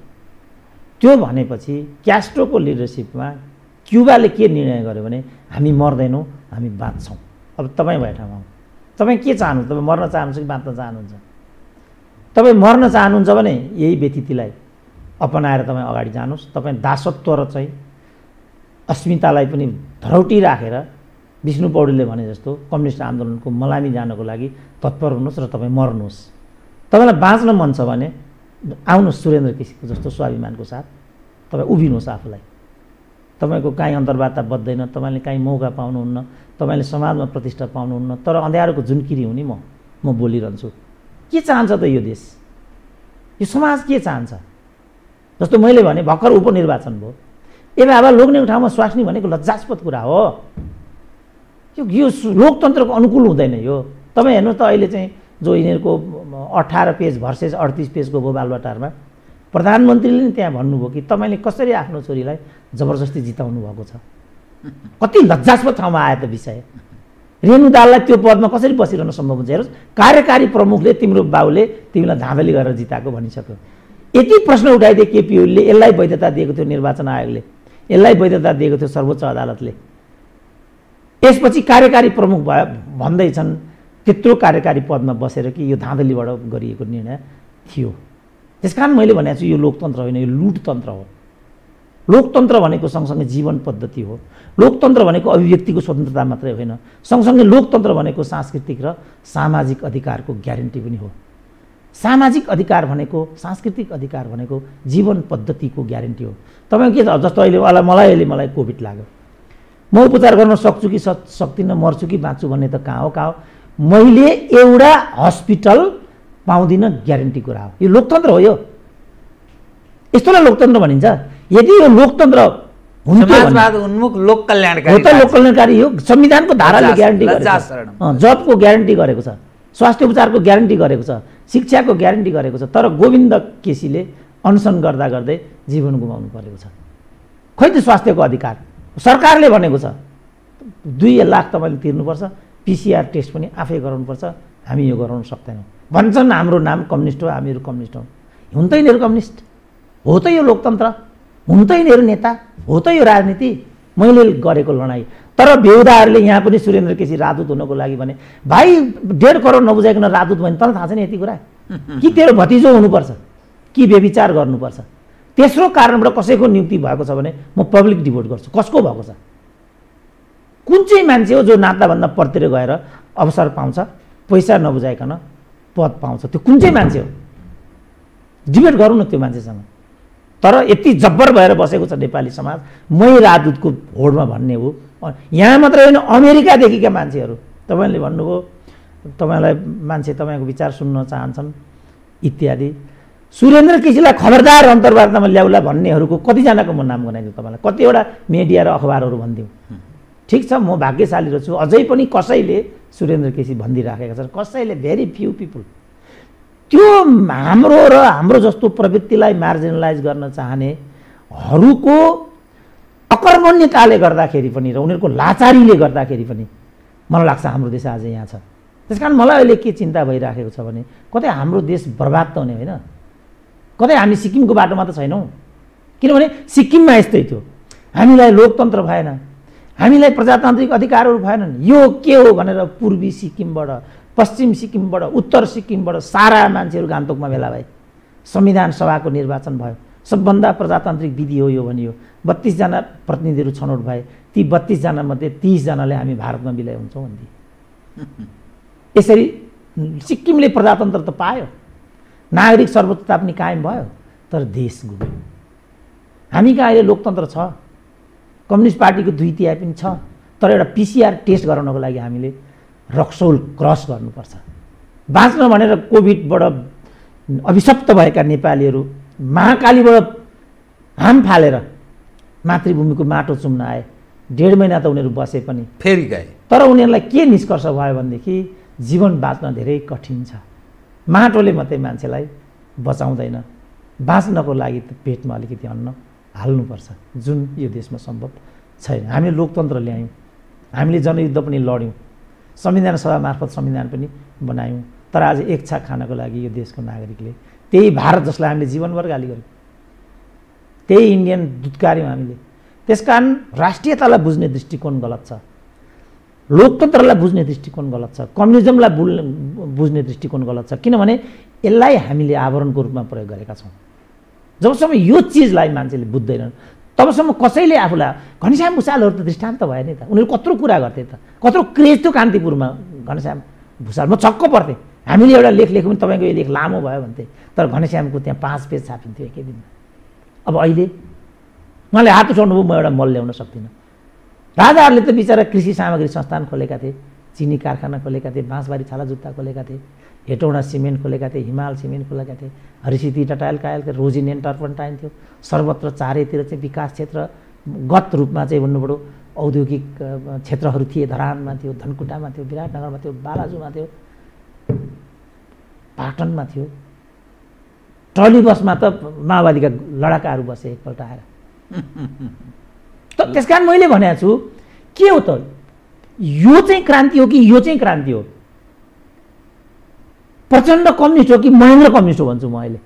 त्यो भनेपछि क्यास्ट्रोको लिडरसिपमा क्युबाले के निर्णय गर्यो भने हामी मर्दैनौँ, हामी बाँच्छौँ। अब तपाईँ भए ठाउँमा तपाईँ के चाहनुहुन्छ? तपाईँ मर्न चाहनुहुन्छ कि बाँच्न चाहनुहुन्छ? तपाईँ मर्न चाहनुहुन्छ भने यही व्यतिथिलाई अपनाएर तपाईँ अगाडि जानुहोस्। तपाईँ दासत्व र चाहिँ अस्मितालाई पनि धरौटी राखेर विष्णु पौडेलले भने जस्तो कम्युनिस्ट आन्दोलनको मलामी जानको लागि तत्पर हुनुहोस् र तपाईँ मर्नुहोस्। तपाईँलाई बाँच्न मन छ भने आउनुहोस् सुरेन्द्र केसीको जस्तो स्वाभिमानको साथ, तपाईँ उभिनुहोस् आफूलाई। तपाईँको काहीँ अन्तर्वार्ता बद्दैन, तपाईँले काहीँ मौका पाउनुहुन्न, तपाईँले समाजमा प्रतिष्ठा पाउनुहुन्न, तर अँध्यारोको जुनकिरी हुने म म बोलिरहन्छु। के चाहन्छ त यो देश, यो समाज के चाहन्छ? जस्तो मैले भने भर्खर उपनिर्वाचन भयो, ए बाबा लोग्नेको ठाउँमा स्वास्नी भनेको लज्जास्पद कुरा हो। यो यो लोकतन्त्रको अनुकूल हुँदैन यो। तपाईँ हेर्नु त अहिले चाहिँ जो यिनीहरूको अठारह पेज भर्सेस अडतिस पेजको भयो बालुवाटारमा, प्रधानमन्त्रीले नि त्यहाँ भन्नुभयो कि तपाईँले कसरी आफ्नो छोरीलाई जबरजस्ती जिताउनु भएको छ। कति लज्जास्पद ठाउँमा आयो त विषय। रेणु दाललाई त्यो पदमा कसरी बसिरहन सम्भव हुन्छ? हेर्नुहोस्, कार्यकारी प्रमुखले तिम्रो बाउले तिमीलाई धाँधली गरेर जिताएको भनिसक्यो। यति प्रश्न उठाइदिए केपी ओलीले, यसलाई वैधता दिएको थियो निर्वाचन आयोगले, यसलाई वैधता दिएको थियो सर्वोच्च अदालतले। यसपछि कार्यकारी प्रमुख भयो भन्दैछन् त्यत्रो कार्यकारी पदमा बसेर कि यो धाँधलीबाट गरिएको निर्णय थियो। त्यसकारण मैले भनेको छु यो लोकतन्त्र होइन, यो लुटतन्त्र हो। लोकतन्त्र भनेको सँगसँगै जीवन पद्धति हो। लोकतन्त्र भनेको अभिव्यक्तिको स्वतन्त्रता मात्रै होइन, सँगसँगै लोकतन्त्र भनेको सांस्कृतिक र सामाजिक अधिकारको ग्यारेन्टी पनि हो। सामाजिक अधिकार भनेको, सांस्कृतिक अधिकार भनेको जीवन पद्धतिको ग्यारेन्टी हो। तपाईँ के जस्तो अहिले मलाई मलाई अहिले मलाई कोभिड लाग्यो, म उपचार गर्न सक्छु कि सक्दिनँ, मर्छु कि बाँच्छु भन्ने त कहाँ हो कहाँ हो। मैले एउटा हस्पिटल पाउँदिनँ ग्यारेन्टी कुरा हो। यो लोकतन्त्र हो। यो यस्तोलाई लोकतन्त्र भनिन्छ। यदि यो लोकतन्त्र समाजवाद उन्मुख लोक कल्याणकारी हो त लोक कल्याणकारी हो। संविधानको धाराले ग्यारेन्टी गरेको छ, जबको ग्यारेन्टी गरेको छ, स्वास्थ्य उपचारको ग्यारेन्टी गरेको छ, शिक्षाको ग्यारेन्टी गरेको छ। तर गोविन्द केसीले अनसन गर्दा गर्दै जीवन गुमाउनु परेको छ। खै त स्वास्थ्यको अधिकार सरकारले भनेको छ दुई लाख तपाईँले तिर्नुपर्छ, पिसिआर टेस्ट पनि आफै गराउनुपर्छ, हामी यो गराउन सक्दैनौँ। भन्छन् हाम्रो नाम कम्युनिस्ट हो, हामीहरू कम्युनिस्ट हौँ। हुन त यिनीहरू कम्युनिस्ट हो, त यो लोकतन्त्र हुन, त यिनीहरू नेता हो, त यो राजनीति मैले गरेको लडाइँ। तर बेहुदाहरूले यहाँ पनि सुरेन्द्र केसी राजदूत हुनको लागि भने भाइ डेढ करोड नबुझाइकन राजदूत भने तँलाई थाहा छैन यति कुरा कि तेरो भतिजो हुनुपर्छ कि व्यभिचार गर्नुपर्छ। तेस्रो कारणबाट कसैको नियुक्ति भएको छ भने म पब्लिक डिभोट गर्छु। कसको भएको छ? कुन चाहिँ मान्छे हो जो नाताभन्दा परतिर गएर अवसर पाउँछ, पैसा नबुझाइकन पद पाउँछ? त्यो कुन चाहिँ मान्छे हो? डिबेट गरौँ न त्यो मान्छेसँग। तर यति जब्बर भएर बसेको छ नेपाली समाज, मै राजदूतको होडमा भन्ने हो। यहाँ मात्रै होइन, अमेरिकादेखिका मान्छेहरू, तपाईँले भन्नुभयो तपाईँलाई मान्छे तपाईँको विचार सुन्न चाहन्छन् इत्यादि। सुरेन्द्र केसीलाई खबरदार अन्तर्वार्तामा ल्याउला भन्नेहरूको कतिजनाको म नाम गनाइदिउँ तपाईँलाई, कतिवटा मिडिया र अखबारहरू भनिदिउँ। ठिक छ, म भाग्यशाली रहेछु, अझै पनि कसैले सुरेन्द्र केसी भनिदिइराखेका छन्, कसैले, भेरी फ्यु पिपुल। त्यो हाम्रो र हाम्रो जस्तो प्रवृत्तिलाई मार्जिनलाइज गर्न चाहनेहरूको अकर्मण्यताले गर्दाखेरि पनि र उनीहरूको लाचारीले गर्दाखेरि पनि मलाई लाग्छ हाम्रो देश आज यहाँ छ। त्यस कारण मलाई अहिले के चिन्ता भइराखेको छ भने कतै हाम्रो देश बर्बाद त हुने होइन, कतै हामी सिक्किमको बाटोमा त छैनौँ। किनभने सिक्किममा यस्तै थियो, हामीलाई लोकतन्त्र भएन, हामीलाई प्रजातान्त्रिक अधिकारहरू भएनन्। यो के हो भनेर पूर्वी सिक्किमबाट, पश्चिम सिक्किमबाट, उत्तर सिक्किमबाट सारा मान्छेहरू गान्तोकमा भेला भए, संविधान सभाको निर्वाचन भयो, सबभन्दा प्रजातान्त्रिक विधि हो यो भनियो। बत्तीसजना प्रतिनिधिहरू छनौट भए, ती बत्तीसजना मध्ये तीसजनाले हामी भारतमा विलय हुन्छौँ भनिदिए। यसरी सिक्किमले प्रजातन्त्र त पायो, नागरिक सर्वोच्चता पनि कायम भयो, तर देश गुम्यो। हामी कहाँ अहिले लोकतन्त्र छ, कम्युनिस्ट पार्टीको दुई तिहाई पनि छ, तर एउटा पिसिआर टेस्ट गराउनको लागि हामीले रक्सौल क्रस गर्नुपर्छ। बाँच्न भनेर कोभिडबाट अभिशप्त भएका नेपालीहरू महाकालीबाट हाम फालेर मातृभूमिको माटो चुम्न आए। डेढ महिना त उनीहरू बसे पनि फेरि गए, तर उनीहरूलाई के निष्कर्ष भयो भनेदेखि जीवन बाँच्न धेरै कठिन छ, माटोले मात्रै मान्छेलाई बचाउँदैन, बाँच्नको लागि त पेटमा अलिकति अन्न हाल्नुपर्छ, जुन यो देशमा सम्भव छैन। हामीले लोकतन्त्र ल्यायौँ, हामीले जनयुद्ध पनि लड्यौँ, संविधान सभा मार्फत संविधान पनि बनायौँ, तर आज एक छाक खानको लागि यो देशको नागरिकले त्यही भारत जसलाई हामीले जीवनभर गाली गऱ्यौँ, त्यही इन्डियन दुत्कार्यौँ हामीले। त्यसकारण राष्ट्रियतालाई बुझ्ने दृष्टिकोण गलत छ, लोकतन्त्रलाई बुझ्ने दृष्टिकोण गलत छ, कम्युनिजमलाई बुझ्ने दृष्टिकोण गलत छ। किनभने यसलाई हामीले आवरणको रूपमा प्रयोग गरेका छौँ। जबसम्म यो चिजलाई मान्छेले बुझ्दैनन् तबसम्म कसैले आफूलाई घनश्याम भुषालहरू त दृष्टान्त भयो नि त, उनीहरू कत्रो कुरा गर्थे त, कत्रो क्रेज थियो कान्तिपुरमा घनश्याम भुषाल। म छक्क पर्थेँ, हामीले एउटा लेख लेख्यौँ भने तपाईँको यो लेख लामो भयो भन्थे, तर घनश्यामको त्यहाँ पाँच पेज छापिन्थ्यो एकै दिनमा। अब अहिले उहाँले हात उठाउनुभयो, म एउटा मल ल्याउन सक्दिनँ। राजाहरूले त बिचरा कृषि सामग्री संस्थान खोलेका थिए, चिनी कारखाना खोलेका थिए, बाँसबारी छाला जुत्ता खोलेका थिए, हेटौँडा सिमेन्ट खोलेका थिए, हिमाल सिमेन्ट खोलेका थिए, हरिसिटी टटायल कायल रोजिन एन्ड टर्पन्टाइन थियो। सर्वत्र चारैतिर चाहिँ विकास क्षेत्र गत रूपमा चाहिँ भन्नुपऱ्यो औद्योगिक क्षेत्रहरू थिए। धरानमा थियो, धनकुटामा थियो, विराटनगरमा थियो, बालाजुमा थियो, पाटनमा थियो। ट्रली बसमा त माओवादीका लडाकाहरू बसे एकपल्ट आएर। त त्यस कारण मैले भनेको छु के हो त, यो चाहिँ क्रान्ति हो कि यो चाहिँ क्रान्ति हो? प्रचण्ड कम्युनिस्ट हो कि महेन्द्र कम्युनिस्ट हो भन्छु म अहिले।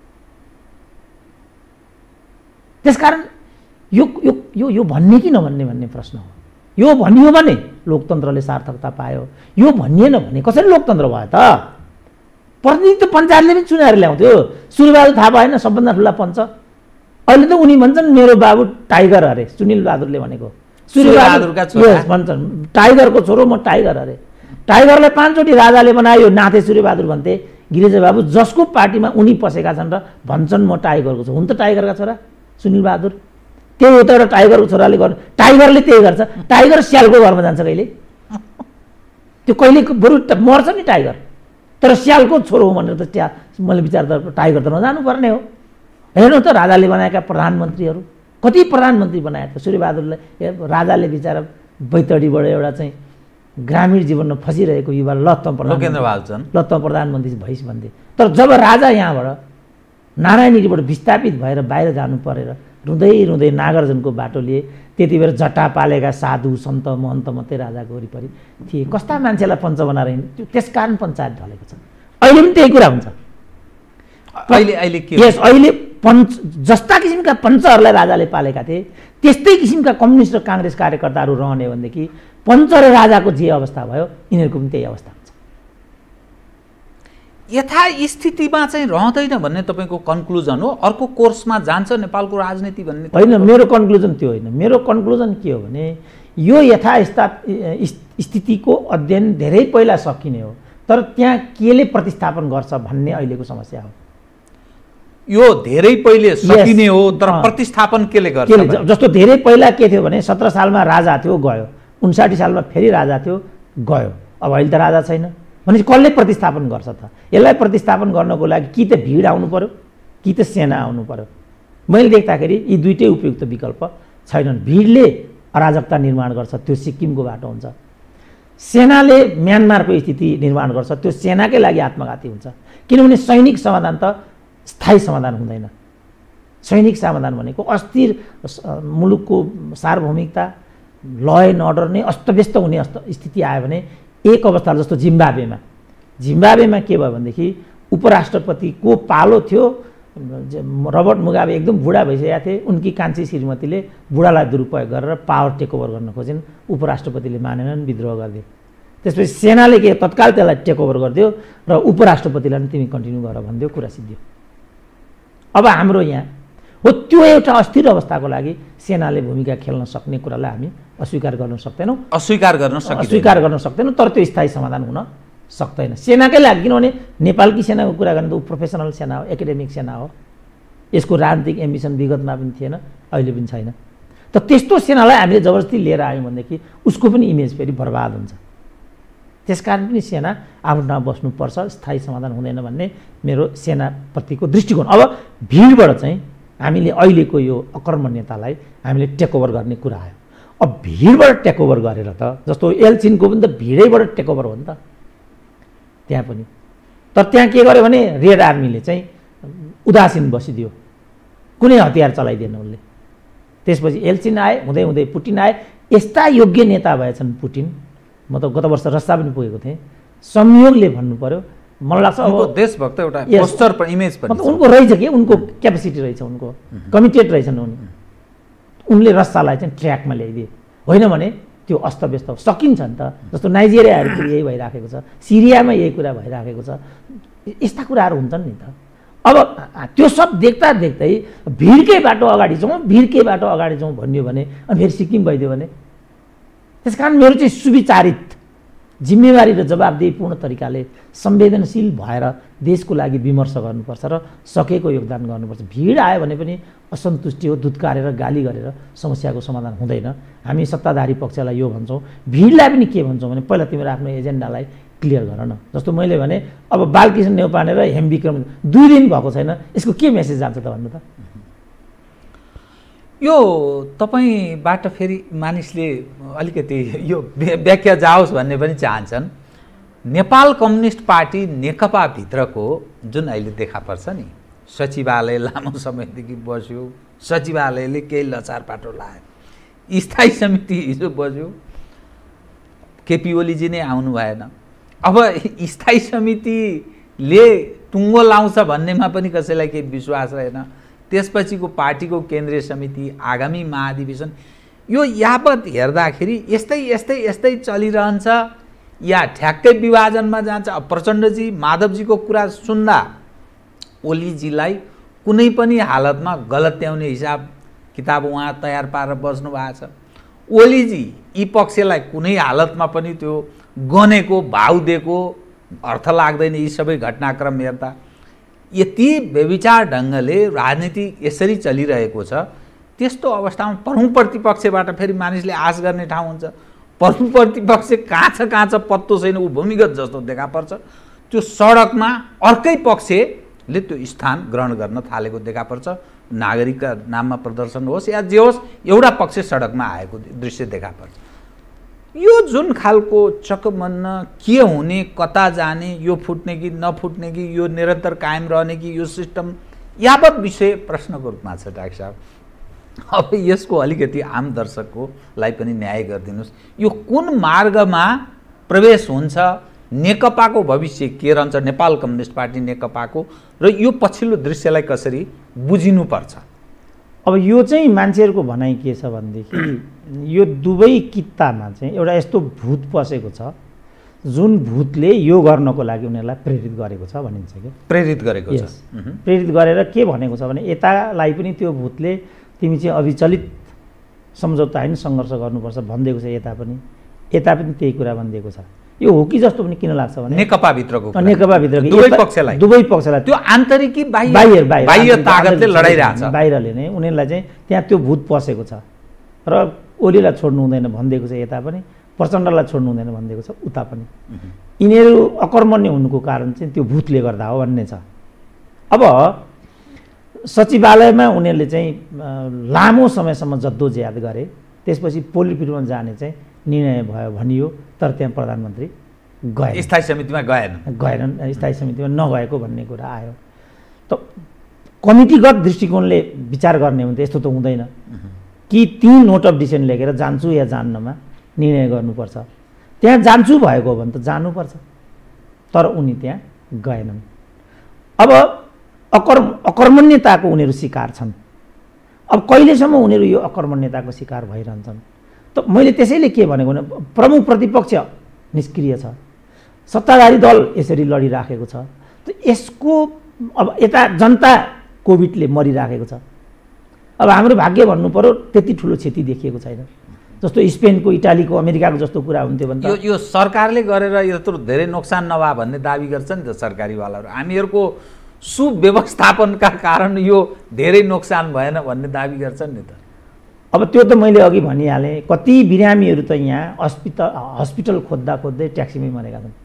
त्यसकारण यो यो यो यो भन्ने कि नभन्ने भन्ने प्रश्न हो। यो भनियो भने लोकतन्त्रले सार्थकता पायो, यो भनिएन भने कसरी लोकतन्त्र भयो त? प्रतिनिधि त पञ्चायतले पनि चुनाएर ल्याउँथ्यो। सूर्यबहादुर थापा होइन सबभन्दा ठुला पञ्च। अहिले त उनी भन्छन् मेरो बाबु टाइगर अरे, सुनिल बहादुरले भनेको। सूर्यबहादुरका छोरा भन्छन् टाइगरको छोरो म टाइगर अरे। टाइगरलाई पाँचचोटि राजाले बनायो, नाथे सूर्यबहादुर भन्थे गिरिजा बाबु, जसको पार्टीमा उनी पसेका छन् र भन्छन् म टाइगरको छु। हुन त टाइगरका छोरा सुनिल बहादुर, त्यही हो त एउटा टाइगरको छोराले गर्नु। टाइगरले त्यही गर्छ, टाइगर स्यालको घरमा जान्छ कहिले, त्यो कहिले बरु मर्छ नि टाइगर, तर स्यालको छोरो हो भनेर त त्यहाँ मैले विचार त टाइगर त नजानु पर्ने हो। हेर्नु त राजाले बनाएका प्रधानमन्त्रीहरू, कति प्रधानमन्त्री बनाए त सूर्यबहादुरले। राजाले विचारा बैतडीबाट एउटा चाहिँ ग्रामीण जीवनमा फसिरहेको युवा ल त लोकेन्द्र बहादुर ल त प्रधानमन्त्री भइस भन्थे। तर जब राजा यहाँबाट नारायणगिरीबाट विस्थापित भएर बाहिर जानु परेर रुँदै रुँदै नागर्जनको बाटो लिए, त्यति बेर जटा पालेका साधु सन्त महन्त मात्रै राजाको वरिपरि थिए। कस्ता मान्छेलाई पञ्च बनाएर हिँड्यो, त्यसकारण पञ्चायत ढलेको छ। अहिले पनि त्यही कुरा हुन्छ। अहिले अहिले के यस अहिले पञ्च जस्ता किसिमका पञ्चहरूलाई राजाले पालेका थिए त्यस्तै किसिमका कम्युनिस्ट र काङ्ग्रेस कार्यकर्ताहरू रहने भनेदेखि पञ्च र राजाको जे अवस्था भयो यिनीहरूको पनि त्यही अवस्था हुन्छ। यथास्थितिमा चाहिँ रहँदैन भन्ने तपाईँको कन्क्लुजन हो? अर्को कोर्समा जान्छ नेपालको राजनीति भन्ने? होइन, मेरो कन्क्लुजन त्यो होइन। मेरो कन्क्लुजन के हो भने यो यथास्था स्थितिको अध्ययन धेरै पहिला सकिने हो, तर त्यहाँ केले प्रतिस्थापन गर्छ भन्ने अहिलेको समस्या हो। यो धेरै पहिले सकिने हो तर प्रतिस्थापन केले गर्छ? जस्तो धेरै पहिला के थियो भने सत्र सालमा राजा थियो गयो, उन्साठी सालमा फेरि राजा थियो गयो, अब अहिले त राजा छैन भनेपछि कसले प्रतिस्थापन गर्छ त? यसलाई प्रतिस्थापन गर्नको लागि कि त भिड आउनु पर्यो कि त सेना आउनु पर्यो। मैले देख्दाखेरि यी दुइटै उपयुक्त विकल्प छैनन्। भिडले अराजकता निर्माण गर्छ, त्यो सिक्किमको बाटो हुन्छ। सेनाले म्यानमारको स्थिति निर्माण गर्छ, त्यो सेनाकै लागि आत्मघाती हुन्छ। किनभने सैनिक समाधान त स्थायी समाधान हुँदैन। सैनिक समाधान भनेको अस्थिर मुलुकको सार्वभौमिकता, ल एन्ड अर्डर नै अस्तव्यस्त हुने स्थिति आयो भने एक अवस्था जस्तो जिम्बाब्वेमा जिम्बाब्वेमा के भयो भनेदेखि उपराष्ट्रपतिको पालो थियो, रबर्ट मुगाबे एकदम बुढा भइसकेका थिए, उनकी कान्छी श्रीमतीले बुढालाई दुरुपयोग गरेर पावर टेक ओभर गर्न खोजिन्, उपराष्ट्रपतिले मानेनन्, विद्रोह गरिदियो। त्यसपछि सेनाले के तत्काल त्यसलाई टेक ओभर गरिदियो र उपराष्ट्रपतिलाई तिमी कन्टिन्यू गर भनिदियो, कुरा सिद्धियो। अब हाम्रो यहाँ हो त्यो एउटा अस्थिर अवस्थाको लागि सेनाले भूमिका खेल्न सक्ने कुरालाई हामी अस्वीकार गर्न सक्दैनौँ अस्वीकार गर्न सकिँदैन अस्वीकार गर्न सक्दैनौँ तर त्यो स्थायी समाधान हुन सक्दैन सेनाकै लागि। किनभने नेपालकी सेनाको कुरा गर्ने त ऊ प्रोफेसनल सेना हो, एकाडेमिक सेना हो, यसको राजनीतिक एम्बिसन विगतमा पनि थिएन, अहिले पनि छैन। त त्यस्तो सेनालाई हामीले जबरजस्ती लिएर आयौँ भनेदेखि उसको पनि इमेज फेरि बर्बाद हुन्छ। त्यसकारण पनि सेना आफ्नो ठाउँमा बस्नुपर्छ, स्थायी समाधान हुँदैन भन्ने मेरो सेनाप्रतिको दृष्टिकोण। अब भिडबाट चाहिँ हामीले अहिलेको यो अकर्मण्यतालाई हामीले टेकओभर गर्ने कुरा आयो। अब भिडबाट टेकओभर गरेर त जस्तो एल्चिनको पनि त भिडैबाट टेकओभर हो नि त त्यहाँ पनि। तर त्यहाँ के गर्यो भने रेड आर्मीले चाहिँ उदासीन बसिदियो, कुनै हतियार चलाइदिएन उसले। त्यसपछि एल्चिन आए, हुँदै हुँदै पुटिन आए। यस्ता योग्य नेता भएछन् पुटिन, म त गत वर्ष रस्ता पनि पुगेको थिएँ, संयोगले भन्नु पर्यो, मलाई लाग्छ अब देशभक्त एउटा पोस्टर पर इमेज पनि मतलब उनको रहेछ कि उनको क्यापेसिटी रहेछ, उनको कमिटेड रहेछन् उनी। उनले रस्तालाई चाहिँ ट्र्याकमा ल्याइदिए, होइन भने त्यो अस्तव्यस्त सकिन्छ नि त। जस्तो नाइजेरियाहरूतिर यही भइराखेको छ, सिरियामा यही कुरा भइराखेको छ, यस्ता कुराहरू हुन्छन् नि त। अब त्यो सब देख्दा देख्दै भिडकै बाटो अगाडि जाउँ, भिडकै बाटो अगाडि जाउँ भन्यो भने अनि फेरि सिक्किम भइदियो भने। त्यस कारण मेरो चाहिँ सुविचारित जिम्मेवारी र जवाबदेहीपूर्ण तरिकाले संवेदनशील भएर देशको लागि विमर्श गर्नुपर्छ र सकेको योगदान गर्नुपर्छ। भिड आयो भने पनि असन्तुष्टि हो, धुत्कारेर गाली गरेर समस्याको समाधान हुँदैन। हामी सत्ताधारी पक्षलाई यो भन्छौँ, भिडलाई पनि के भन्छौँ भने पहिला तिम्रो आफ्नो एजेन्डालाई क्लियर गर न। जस्तो मैले भने अब बालकृष्ण नेउपाने र हेमविक्रम दुई दिन भएको छैन, यसको के मेसेज जान्छ त भन्नु त? यो तपाईँबाट फेरि मानिसले अलिकति यो व्याख्या जाओस् भन्ने पनि चाहन्छन्। नेपाल कम्युनिस्ट पार्टी नेकपाभित्रको जुन अहिले देखा पर्छ नि, सचिवालय लामो समयदेखि बस्यो, सचिवालयले केही लचार पाटो लायो, स्थायी समिति हिजो बस्यो, केपी ओलीजी नै आउनु भएन। अब स्थायी समितिले टुङ्गो लाउँछ भन्नेमा पनि कसैलाई केही विश्वास रहेन। त्यसपछिको पार्टीको केन्द्रीय समिति, आगामी महाधिवेशन, यो यावत हेर्दाखेरि यस्तै यस्तै यस्तै चलिरहन्छ या ठ्याक्कै विभाजनमा जान्छ। अब प्रचण्डजी माधवजीको कुरा सुन्दा ओलीजीलाई कुनै पनि हालतमा गलत्याउने हिसाब किताब उहाँ तयार पारेर बस्नु भएको छ। ओलीजी यी पक्षलाई कुनै हालतमा पनि त्यो गनेको भाउ दिएको अर्थ लाग्दैन। यी सबै घटनाक्रम हेर्दा यति बेविचार ढङ्गले राजनीति यसरी चलिरहेको छ, त्यस्तो अवस्थामा प्रमुख प्रतिपक्षबाट फेरि मानिसले आश गर्ने ठाउँ हुन्छ। प्रमुख प्रतिपक्ष कहाँ छ कहाँ छ पत्तो छैन, ऊ भूमिगत जस्तो देखा पर्छ। त्यो सडकमा अर्कै पक्षले त्यो स्थान ग्रहण गर्न थालेको देखा पर्छ। नागरिकका नाममा प्रदर्शन होस् या जे होस्, एउटा पक्ष सडकमा आएको दृश्य देखा पर्छ। यो जुन खालको चकमन्न के हुने, कता जाने, यो फुट्ने कि नफुट्ने कि यो निरन्तर कायम रहने कि यो सिस्टम, यावत विषय प्रश्नको रूपमा छ डाक्टर साहब। अब यसको अलिकति आम दर्शकको लागि पनि न्याय गरिदिनुहोस्। यो कुन मार्गमा प्रवेश हुन्छ, नेकपाको भविष्य के रहन्छ, नेपाल कम्युनिस्ट पार्टी नेकपाको, र यो पछिल्लो दृश्यलाई कसरी बुझिनुपर्छ? अब यो चाहिँ मान्छेहरूको भनाइ के छ भनेदेखि यो दुवै कित्तामा चाहिँ एउटा यस्तो भूत पसेको छ जुन भूतले यो गर्नको लागि उनीहरूलाई प्रेरित गरेको छ भनिन्छ कि प्रेरित गरेको छ। प्रेरित गरेर के भनेको छ भने यतालाई पनि त्यो भूतले तिमी चाहिँ अविचलित सम्झौता होइन सङ्घर्ष गर्नुपर्छ भनिदिएको छ, यता पनि यता पनि त्यही कुरा भनिदिएको छ। यो हो कि जस्तो पनि किन लाग्छ भने नेकपाभित्रको नेकपाभित्रको दुवै पक्षलाई दुवै पक्षलाई त्यो आन्तरिक कि बाह्य बाह्य बाह्य ताकतले लडाइरहेछ, बाहिरले नै उनीहरूलाई चाहिँ त्यहाँ त्यो भूत पसेको छ र ओलीलाई छोड्नु हुँदैन भनिदिएको छ, यता पनि प्रचण्डलाई छोड्नु हुँदैन भनिदिएको छ, उता पनि। यिनीहरू अकर्मण्य हुनुको कारण चाहिँ त्यो भूतले गर्दा हो भन्ने छ। अब सचिवालयमा उनीहरूले चाहिँ लामो समयसम्म जद्दोजहद गरे, त्यसपछि पोलिट ब्युरोमा जाने चाहिँ निर्णय भयो भनियो, तर त्यहाँ प्रधानमन्त्री गए स्थायी समितिमा गएन गएनन् स्थायी समितिमा नगएको भन्ने कुरा आयो। त कमिटीगत दृष्टिकोणले विचार गर्ने हो भने त यस्तो त हुँदैन कि तीन नोट अफ डिसिसन लेखेर जान्छु या जान्नमा निर्णय गर्नुपर्छ। त्यहाँ जान्छु भएको हो भने त जानुपर्छ, तर उनी त्यहाँ गएनन्। अब अकर्म अकर्मण्यताको उनीहरू शिकार छन्। अब कहिलेसम्म उनीहरू यो अकर्मण्यताको शिकार भइरहन्छन्? त मैले त्यसैले के भनेको भने प्रमुख प्रतिपक्ष निष्क्रिय छ, सत्ताधारी दल यसरी लडिराखेको छ, त यसको अब यता जनता कोभिडले मरिराखेको छ। अब हाम्रो भाग्य भन्नु पर्यो त्यति ठुलो क्षति देखिएको छैन, जस्तो स्पेनको इटालीको अमेरिकाको जस्तो कुरा हुन्थ्यो भने यो यो सरकारले गरेर यत्रो धेरै नोक्सान नभए भन्ने दाबी गर्छ नि त सरकारीवालाहरू। हामीहरूको सुव्यवस्थापनका कारण यो धेरै नोक्सान भएन भन्ने दाबी गर्छन् नि त। अब त्यो त मैले अघि भनिहालेँ, कति बिरामीहरू त यहाँ हस्पिटल हस्पिटल खोज्दा खोज्दै ट्याक्सीमै मरेका छन्।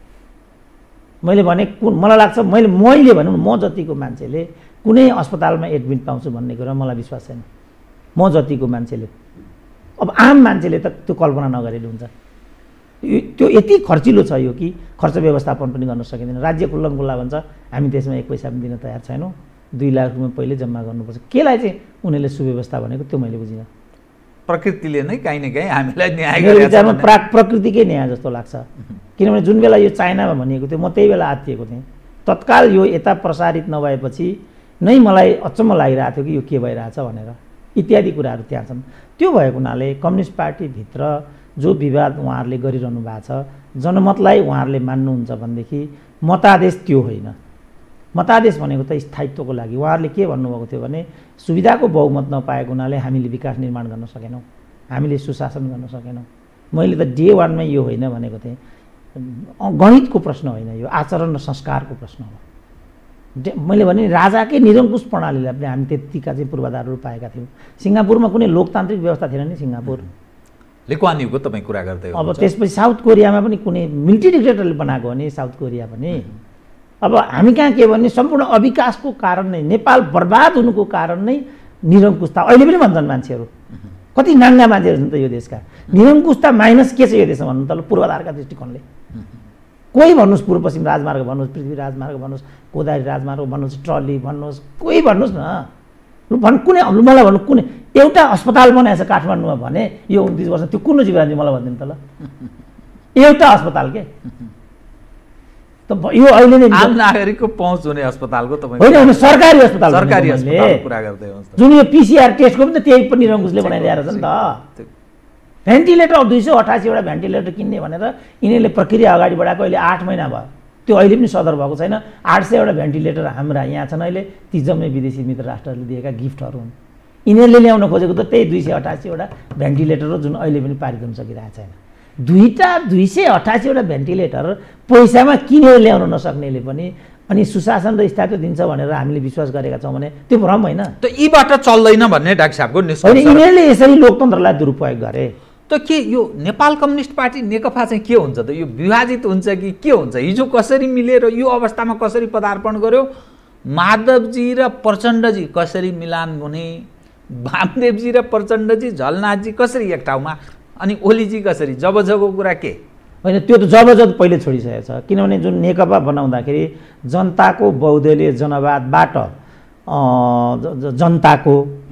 मैले भने कुन मलाई लाग्छ मैले मैले भनौँ न म जतिको मान्छेले कुनै अस्पतालमा एडमिट पाउँछु भन्ने कुरा मलाई विश्वास छैन। म जतिको मान्छेले, अब आम मान्छेले त त्यो कल्पना नगरेले हुन्छ। त्यो यति खर्चिलो छ यो कि खर्च व्यवस्थापन पनि गर्न सकिँदैन। राज्य खुल्लम खुल्ला भन्छ हामी त्यसमा एक पैसा पनि दिन तयार छैनौँ, दुई लाख रुपियाँ पहिले जम्मा गर्नुपर्छ। केलाई चाहिँ उनीहरूले सुव्यवस्था भनेको त्यो मैले बुझिनँ। प्रकृतिले नै काहीँ न काहीँ हामीलाई न्याय मेरो विचारमा प्रा प्रकृतिकै न्याय जस्तो लाग्छ। किनभने जुन बेला यो चाइनामा भनिएको थियो म त्यही बेला आत्तिएको थिएँ। तत्काल यो यता प्रसारित नभएपछि नै मलाई अचम्म लागिरहेको थियो कि यो के भइरहेछ भनेर, इत्यादि कुराहरू त्यहाँ छन्। त्यो भएको हुनाले कम्युनिस्ट पार्टीभित्र जो विवाद उहाँहरूले गरिरहनु भएको छ, जनमतलाई उहाँहरूले मान्नुहुन्छ भनेदेखि मतादेश त्यो होइन। मतादेश भनेको त स्थायित्वको लागि उहाँहरूले के भन्नुभएको थियो भने सुविधाको बहुमत नपाएको हुनाले हामीले विकास निर्माण गर्न सकेनौँ, हामीले सुशासन गर्न सकेनौँ। मैले त डे वानमै यो होइन भनेको थिएँ। गणितको प्रश्न होइन, यो आचरण र संस्कारको प्रश्न हो। मैले भने राजाकै निरङ्कुश प्रणालीलाई पनि हामी त्यतिका चाहिँ पूर्वाधारहरू पाएका थियौँ। सिङ्गापुरमा कुनै लोकतान्त्रिक व्यवस्था थिएन नि सिङ्गापुर। लिक्वानियुको तपाईँ कुरा गर्दै हो। अब त्यसपछि साउथ कोरियामा पनि कुनै मिलिट्री डिक्टेटरले बनाएको हो नि साउथ कोरिया पनि। अब हामी कहाँ के भने सम्पूर्ण अविकासको कारण नै, नेपाल बर्बाद हुनुको कारण नै निरङ्कुशता। अहिले पनि भन्छन् मान्छेहरू, कति नाङ्गा मान्छेहरू छन् त यो देशका। निरङ्कुशता माइनस के छ यो देशमा भन्नु त पूर्वाधारका दृष्टिकोणले। कोही भन्नुहोस् पूर्व पश्चिम राजमार्ग भन्नुहोस्, पृथ्वी राजमार्ग भन्नुहोस्, गोदावरी राजमार्ग भन्नुहोस्, ट्रली भन्नुहोस्, कोही भन्नुहोस् न। लु भन् कुनै मलाई भन्नु कुनै एउटा अस्पताल बनाएछ काठमाडौँमा भने यो उन्तिस वर्ष त्यो कुन जीवराजी मलाई भनिदिनु त ल। एउटा अस्पताल के त यो अहिले नै आम नागरिकको पहुँच हुने अस्पतालको तपाईँ होइन होइन सरकारी अस्पताल सरकारी अस्पतालको कुरा गर्दै हुनुहुन्छ। जुन यो पिसिआर टेस्टको पनि त त्यही पनि निरङ्कुशले बनाइदिएर छ नि त। भेन्टिलेटर दुई सय अठासीवटा भेन्टिलेटर किन्ने भनेर यिनीहरूले प्रक्रिया अगाडि बढाएको अहिले आठ महिना भयो, त्यो अहिले पनि सदर भएको छैन। आठ सयवटा भेन्टिलेटर हाम्रा यहाँ छन् अहिले, ती जम्मै विदेशी मित्र राष्ट्रहरूले दिएका गिफ्टहरू हुन्। यिनीहरूले ल्याउन खोजेको त त्यही दुई सय अठासीवटा भेन्टिलेटर हो जुन अहिले पनि पारित हुन सकिरहेको छैन। दुईवटा दुई सय अठासीवटा भेन्टिलेटर पैसामा किनेर ल्याउन नसक्नेले पनि अनि सुशासन र स्थायित्व दिन्छ भनेर हामीले विश्वास गरेका छौँ भने त्यो भ्रम होइन। त यीबाट चल्दैन भन्ने डाक्टर साहबको निष्कर्ष। यिनीहरूले यसरी लोकतन्त्रलाई दुरुपयोग गरे। त के यो नेपाल कम्युनिस्ट पार्टी नेकपा चाहिँ के हुन्छ त? यो विभाजित हुन्छ कि के हुन्छ? हिजो कसरी मिलेर यो अवस्थामा कसरी पदार्पण गर्यो? माधवजी र प्रचण्डजी कसरी मिलान हुने? वामदेवजी र प्रचण्डजी, झलनाथजी कसरी एक ठाउँमा, अनि ओलीजी कसरी? जब जबको कुरा के होइन, त्यो त जब जब पहिले छोडिसकेको छ। किनभने जुन नेकपा बनाउँदाखेरि जनताको बहुदलीय जनवादबाट जनताको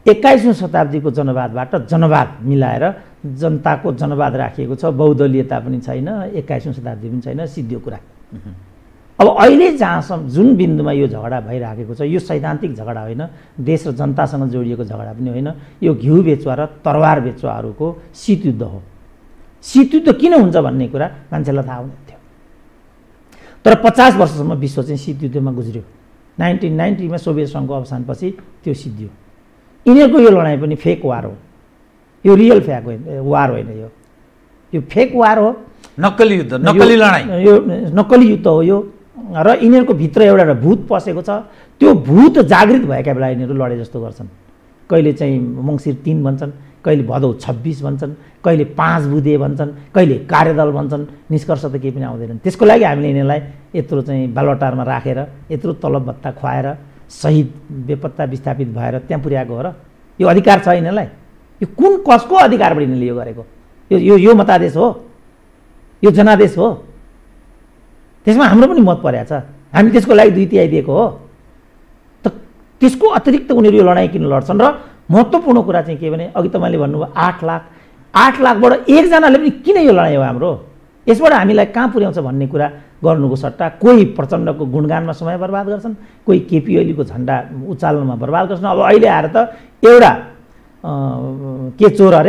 एक्काइसौँ शताब्दीको जनवादबाट जनवाद मिलाएर जनताको जनवाद राखिएको छ, बहुदलीयता पनि छैन, एक्काइसौँ शताब्दी पनि छैन, सिद्धियो कुरा। अब अहिले जहाँसम्म जुन बिन्दुमा यो झगडा भइराखेको छ यो सैद्धान्तिक झगडा होइन, देश र जनतासँग जोडिएको झगडा पनि होइन, यो घिउ बेचुवा र तरवार बेचुवाहरूको शीतयुद्ध हो। शीतयुद्ध किन हुन्छ भन्ने कुरा मान्छेलाई थाहा हुँदैन थियो, तर पचास वर्षसम्म विश्व चाहिँ शीतयुद्धमा गुज्रियो। नाइन्टिन नाइन्टीमा सोभियत सङ्घको अवसानपछि त्यो सिद्धियो। यिनीहरूको यो लडाइँ पनि फेक वार हो, यो रियल फेक वार होइन, यो यो फेक वार हो, नक्कली युद्ध, नक्कली लडाइँ, यो नक्कली युद्ध हो यो। र यिनीहरूको भित्र एउटा भूत पसेको छ, त्यो भूत जागृत भएका बेला यिनीहरू लडे जस्तो गर्छन्। कहिले चाहिँ मङ्सिर तिन भन्छन्, कहिले भदौ छब्बिस भन्छन्, कहिले पाँच बुधे भन्छन्, कहिले कार्यदल भन्छन्, निष्कर्ष त केही पनि आउँदैनन्। त्यसको लागि हामीले यिनीहरूलाई यत्रो चाहिँ बालुवाटारमा राखेर यत्रो तलब भत्ता खुवाएर शहीद बेपत्ता विस्थापित भएर त्यहाँ पुर्याएको हो र? यो अधिकार छ यिनीहरूलाई? यो कुन कसको अधिकारबाट यिनीहरूले यो गरेको? यो यो यो मतादेश हो, यो जनादेश हो, त्यसमा हाम्रो पनि मत परेको छ, हामी त्यसको लागि दुई तिहाई दिएको हो। त त्यसको अतिरिक्त उनीहरू यो लडाइँ किन लड्छन्? र महत्त्वपूर्ण कुरा चाहिँ के भने अघि तपाईँले भन्नुभयो आठ लाख आठ लाखबाट एकजनाले पनि किन यो लडाइँ हो हाम्रो, यसबाट हामीलाई कहाँ पुर्याउँछ भन्ने कुरा गर्नुको सट्टा कोही प्रचण्डको गुणगानमा समय बर्बाद गर्छन्, कोही केपी ओलीको झन्डा उचाल्नमा बर्बाद गर्छन्। अब अहिले आएर त एउटा के चोर अरे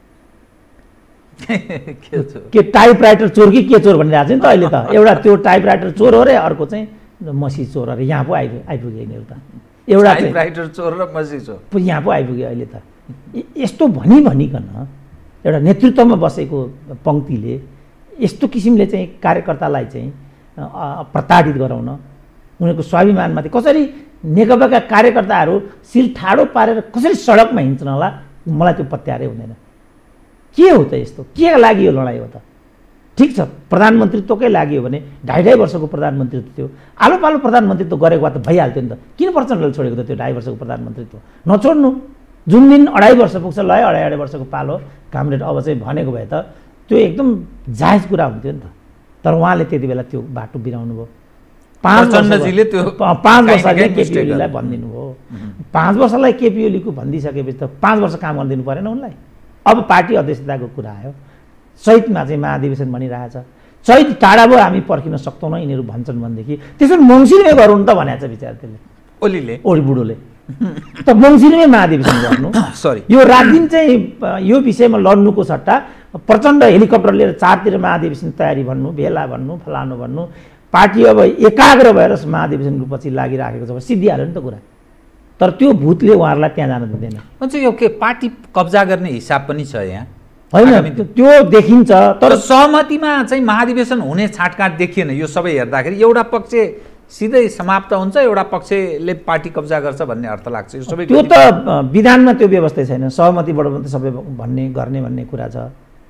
के टाइपराइटर चोर कि के चोर भनिरहेको छ नि त अहिले त, एउटा त्यो टाइपराइटर चोर हो रे, अर्को चाहिँ मसी चोर अरे। यहाँ पो आइपुग्यो आइपुग्यो यिनीहरू त, एउटा टाइपराइटर चोर र मसी चोर यहाँ पो आइपुग्यो अहिले त। यस्तो भनी भनिकन एउटा नेतृत्वमा बसेको पङ्क्तिले यस्तो किसिमले चाहिँ कार्यकर्तालाई चाहिँ प्रताडित गराउन, उनीहरूको स्वाभिमानमाथि कसरी नेकपाका कार्यकर्ताहरू शिर ठाडो पारेर कसरी सडकमा हिँड्छन् होला, मलाई त्यो पत्यारै हुँदैन। के हो त यस्तो? के लागि यो लडाइँ हो त? ठिक छ, प्रधानमन्त्रीत्वकै लागि हो भने ढाई ढाई वर्षको प्रधानमन्त्रीत्व थियो, आलो पालो प्रधानमन्त्रीत्व गरेको भए त भइहाल्थ्यो नि त। किन प्रचण्डले छोडेको त त्यो ढाई वर्षको प्रधानमन्त्रीत्व? नछोड्नु, जुन दिन अढाई वर्ष पुग्छ ल अढाई अढाई वर्षको पालो कामरेड अब चाहिँ भनेको भए त त्यो एकदम जायज कुरा हुन्थ्यो नि त। तर उहाँले त्यति बेला त्यो बाटो बिराउनु भयो। पाँच प्रचण्डजीले त्यो पाँच वर्षले केपी ओलीलाई भनिदिनु भयो, पाँच वर्षलाई केपी ओलीको भनिदिइसकेपछि त पाँच वर्ष काम गरिदिनु परेन उनलाई। अब पार्टी अध्यक्षताको कुरा आयो, चैतमा चाहिँ महाधिवेशन भनिरहेछ, चैत टाढा भयो हामी पर्खिन सक्दैनौँ यिनीहरू भन्छन् भनेदेखि त्यसो मङ्सिरमै गरौँ त भनेको छ विचार त्यसले, ओलीले ओली बुढोले त मङ्सिरमै महाधिवेशन गर्नु। सरी, यो रात दिन चाहिँ यो विषयमा लड्नुको सट्टा प्रचण्ड हेलिकप्टर लिएर चारतिर महाधिवेशन तयारी भन्नु, भेला भन्नु, फलानु भन्नु, पार्टी अब एकाग्र भएर महाधिवेशनको पछि लागिराखेको छ, सिद्धिहाल्यो नि त कुरा। तर त्यो भूतले उहाँहरूलाई त्यहाँ जान दिँदैन। भन्छ यो के पार्टी कब्जा गर्ने हिसाब पनि छ यहाँ होइन, त्यो देखिन्छ। तर सहमतिमा चाहिँ महाधिवेशन हुने छाटकाट देखिएन। यो सबै हेर्दाखेरि एउटा पक्ष सिधै समाप्त हुन्छ, एउटा पक्षले पार्टी कब्जा गर्छ भन्ने अर्थ लाग्छ। यो सबै त्यो त विधानमा त्यो व्यवस्था छैन, सहमतिबाट मात्रै सबै भन्ने गर्ने भन्ने कुरा छ।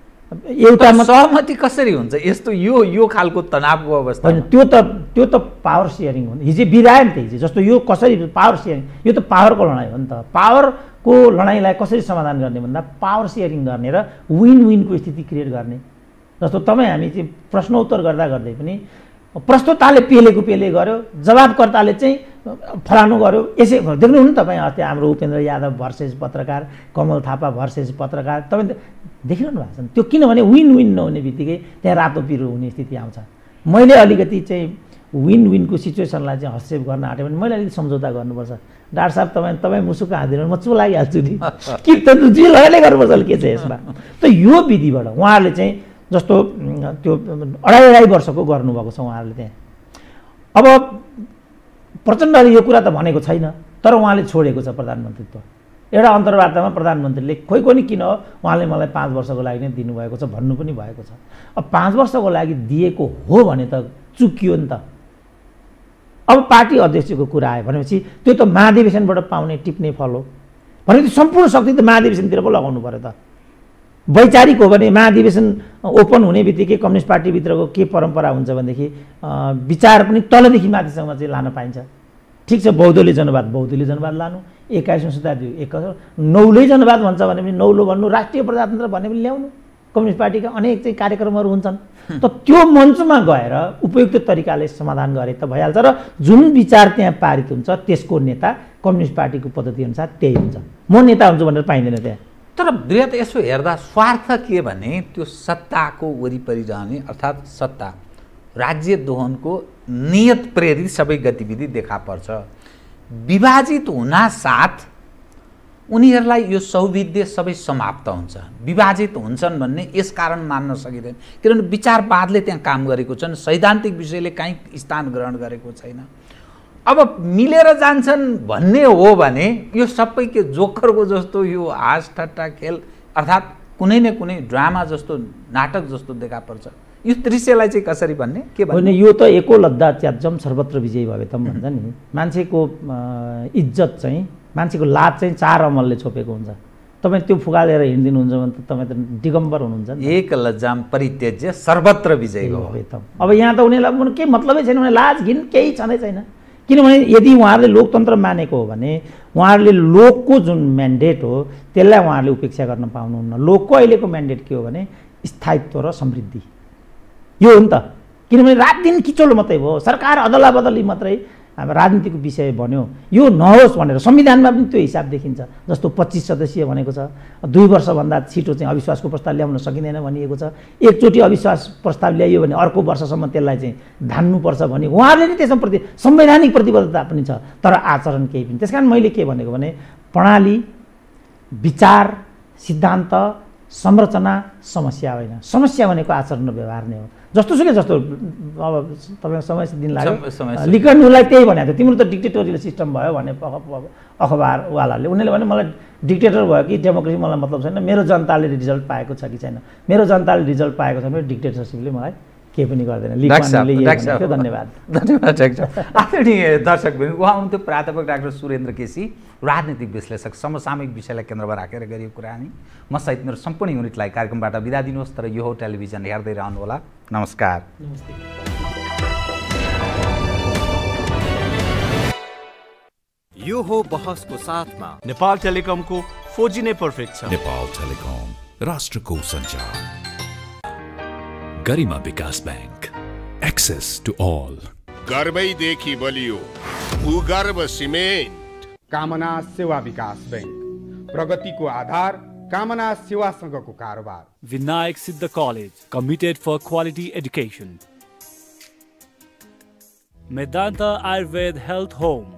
एउटा सहमति कसरी हुन्छ यस्तो यो यो खालको तनावको अवस्था? त्यो त त्यो त पावर सेयरिङ हो। हिजो बिरायो नि त हिजो, जस्तो यो कसरी पावर सेयरिङ, यो त पावरको लडाइँ हो नि त। पावरको लडाइँलाई कसरी समाधान गर्ने भन्दा पावर सेयरिङ गर्ने र विन विनको स्थिति क्रिएट गर्ने। जस्तो तपाईँ हामी चाहिँ प्रश्नोत्तर गर्दा गर्दै पनि प्रश्नोत्ताले पेलेको पेले गर्यो, जवाबकर्ताले चाहिँ फलानु गर्यो, यसै देख्नुहुन्न तपाईँ अस्ति हाम्रो उपेन्द्र यादव भर्सेस पत्रकार, कमल थापा भर्सेस पत्रकार, तपाईँ देखिरहनु भएको छ। त्यो किनभने विन विन नहुने बित्तिकै त्यहाँ रातो पिरो हुने स्थिति आउँछ। मैले अलिकति चाहिँ विन विनको सिचुएसनलाई चाहिँ हस्तक्षेप गर्न आँट्यो भने मैले अलिकति सम्झौता गर्नुपर्छ। डाक्टर साहब तपाईँ तपाईँ मुसुक हाँदिनु म चु लागिहाल्छु नि, कि त जे लगाइले गर्नुपर्छ के छ यसमा। त यो विधिबाट उहाँहरूले चाहिँ जस्तो त्यो अढाई अढाई वर्षको गर्नुभएको छ उहाँहरूले त्यहाँ। अब प्रचण्डले यो कुरा त भनेको छैन, तर उहाँले छोडेको छ प्रधानमन्त्रीत्व। एउटा अन्तर्वार्तामा प्रधानमन्त्रीले खोइ कोनी किन हो उहाँले मलाई पाँच वर्षको लागि नै दिनुभएको छ भन्नु पनि भएको छ। अब पाँच वर्षको लागि दिएको हो भने त चुकियो नि त। अब पार्टी अध्यक्षको कुरा आयो भनेपछि त्यो त महाधिवेशनबाट पाउने टिप्ने फल हो भनेपछि सम्पूर्ण शक्ति त महाधिवेशनतिर पो लगाउनु पर्यो त। वैचारिक हो भने महाधिवेशन ओपन हुने बित्तिकै कम्युनिस्ट पार्टीभित्रको के परम्परा हुन्छ भनेदेखि विचार पनि तलदेखि माथिसम्म चाहिँ लान पाइन्छ। ठिक छ, बहुदलीय जनवाद बहुदलीय जनवाद लानु, एक्काइसौँ शताब्दी एक नौलो जनवाद भन्छ भने पनि नौलो भन्नु, राष्ट्रिय प्रजातन्त्र भन्ने पनि ल्याउनु, कम्युनिस्ट पार्टीका अनेक चाहिँ कार्यक्रमहरू हुन्छन्। त त्यो मञ्चमा गएर उपयुक्त तरिकाले समाधान गरे त भइहाल्छ र जुन विचार त्यहाँ पारित हुन्छ त्यसको नेता कम्युनिस्ट पार्टीको पद्धतिअनुसार त्यही हुन्छ। म नेता हुन्छु भनेर पाइँदैन त्यहाँ। तर वृहत यसो हेर्दा स्वार्थ के भने त्यो सत्ताको वरिपरि रहने अर्थात् सत्ता राज्य दोहनको नियत प्रेरित सबै गतिविधि देखा पर्छ। विभाजित हुनासाथ उनीहरूलाई यो सौविध्य सबै समाप्त हुन्छ। विभाजित हुन्छन् भन्ने यसकारण मान्न सकिँदैन किनभने विचारवादले त्यहाँ काम गरेको छन्, सैद्धान्तिक विषयले कहीँ स्थान ग्रहण गरेको छैन। अब मिलेर जान्छन् भन्ने हो भने यो सबै के जोकरको जस्तो यो हाँस ठट्टा खेल अर्थात् कुनै न कुनै ड्रामा जस्तो नाटक जस्तो देखा पर्छ। यो दृश्यलाई चाहिँ कसरी भन्ने के भन्ने? यो त एको लद्दा च्याजम सर्वत्र विजयी भवेतम भन्छ नि। मान्छेको इज्जत चाहिँ मान्छेको लाज चाहिँ चार अमलले छोपेको हुन्छ। तपाईँ त्यो फुगालेर हिँडिदिनुहुन्छ भने त तपाईँ त दिगम्बर हुनुहुन्छ नि। एक लज्जाम परित्यज्य सर्वत्र विजयी भवेतम। अब यहाँ त उनीहरूलाई केही मतलबै छैन, उनीहरूलाई लाज घिन केही छँदै छैन। किनभने यदि उहाँहरूले लोकतन्त्र मानेको हो भने उहाँहरूले लोकको जुन म्यान्डेट हो त्यसलाई उहाँहरूले उपेक्षा गर्न पाउनुहुन्न। लोकको अहिलेको म्यान्डेट के हो भने स्थायित्व र समृद्धि यो हो नि त। किनभने रात दिन किचोलो मात्रै भयो, सरकार अदला बदली मात्रै अब राजनीतिको विषय बन्यो। यो नहोस् भनेर संविधानमा पनि त्यो हिसाब देखिन्छ। जस्तो पच्चिस सदस्यीय भनेको छ, दुई वर्षभन्दा छिटो चाहिँ अविश्वासको प्रस्ताव ल्याउन सकिँदैन भनिएको छ। एकचोटि अविश्वास प्रस्ताव ल्याइयो भने अर्को वर्षसम्म त्यसलाई चाहिँ धान्नुपर्छ भने उहाँहरूले नै त्यसमा प्रति संवैधानिक प्रतिबद्धता पनि छ, तर आचरण केही पनि। त्यस कारण मैले के भनेको भने प्रणाली, विचार, सिद्धान्त, संरचना समस्या होइन। समस्या भनेको आचरण र व्यवहार नै हो। जस्तोसुकै जस्तो अब तपाईँको समय दिन लाग्यो लिकनलाई त्यही भनेको थियो, तिम्रो त डिक्टेटोरियल सिस्टम भयो भने अखबारवालाले उनीहरूले भने मलाई डिक्टेटर भयो कि डेमोक्रेसी मलाई मतलब छैन, मेरो जनताले रिजल्ट पाएको छ कि छैन। मेरो जनताले रिजल्ट पाएको छ भने डिक्टेटरसिपले मलाई केही पनि गर्दैन। धन्यवाद धन्यवाद आदरणीय दर्शकबिन। उहाँ हुनुहुन्थ्यो प्राध्यापक डाक्टर सुरेन्द्र केसी, राजनीतिक विश्लेषक, समसामयिक विषयलाई केन्द्रमा राखेर गरिएको कुराकानी। म सहित मेरो सम्पूर्ण युनिटलाई कार्यक्रमबाट बिदा दिनुहोस्, तर यो हो टेलिभिजन हेर्दै रहनुहोला। नमस्कार। यो हो बहसको साथमा नेपाल टेलिकमको फोर जी नै पर्फेक्ट छ। नेपाल टेलिकम राष्ट्रको सञ्चार। Garima Bikas bank, access to all. गर्वैदेखि बलियो भूगर्भ सिमेन्ट। कामना सेवा विकास बैंक, प्रगतिको आधार कामना सेवासँगको कारोबार। Vinayak Siddha College, committed for quality education. Medanta Ayurved Health Home,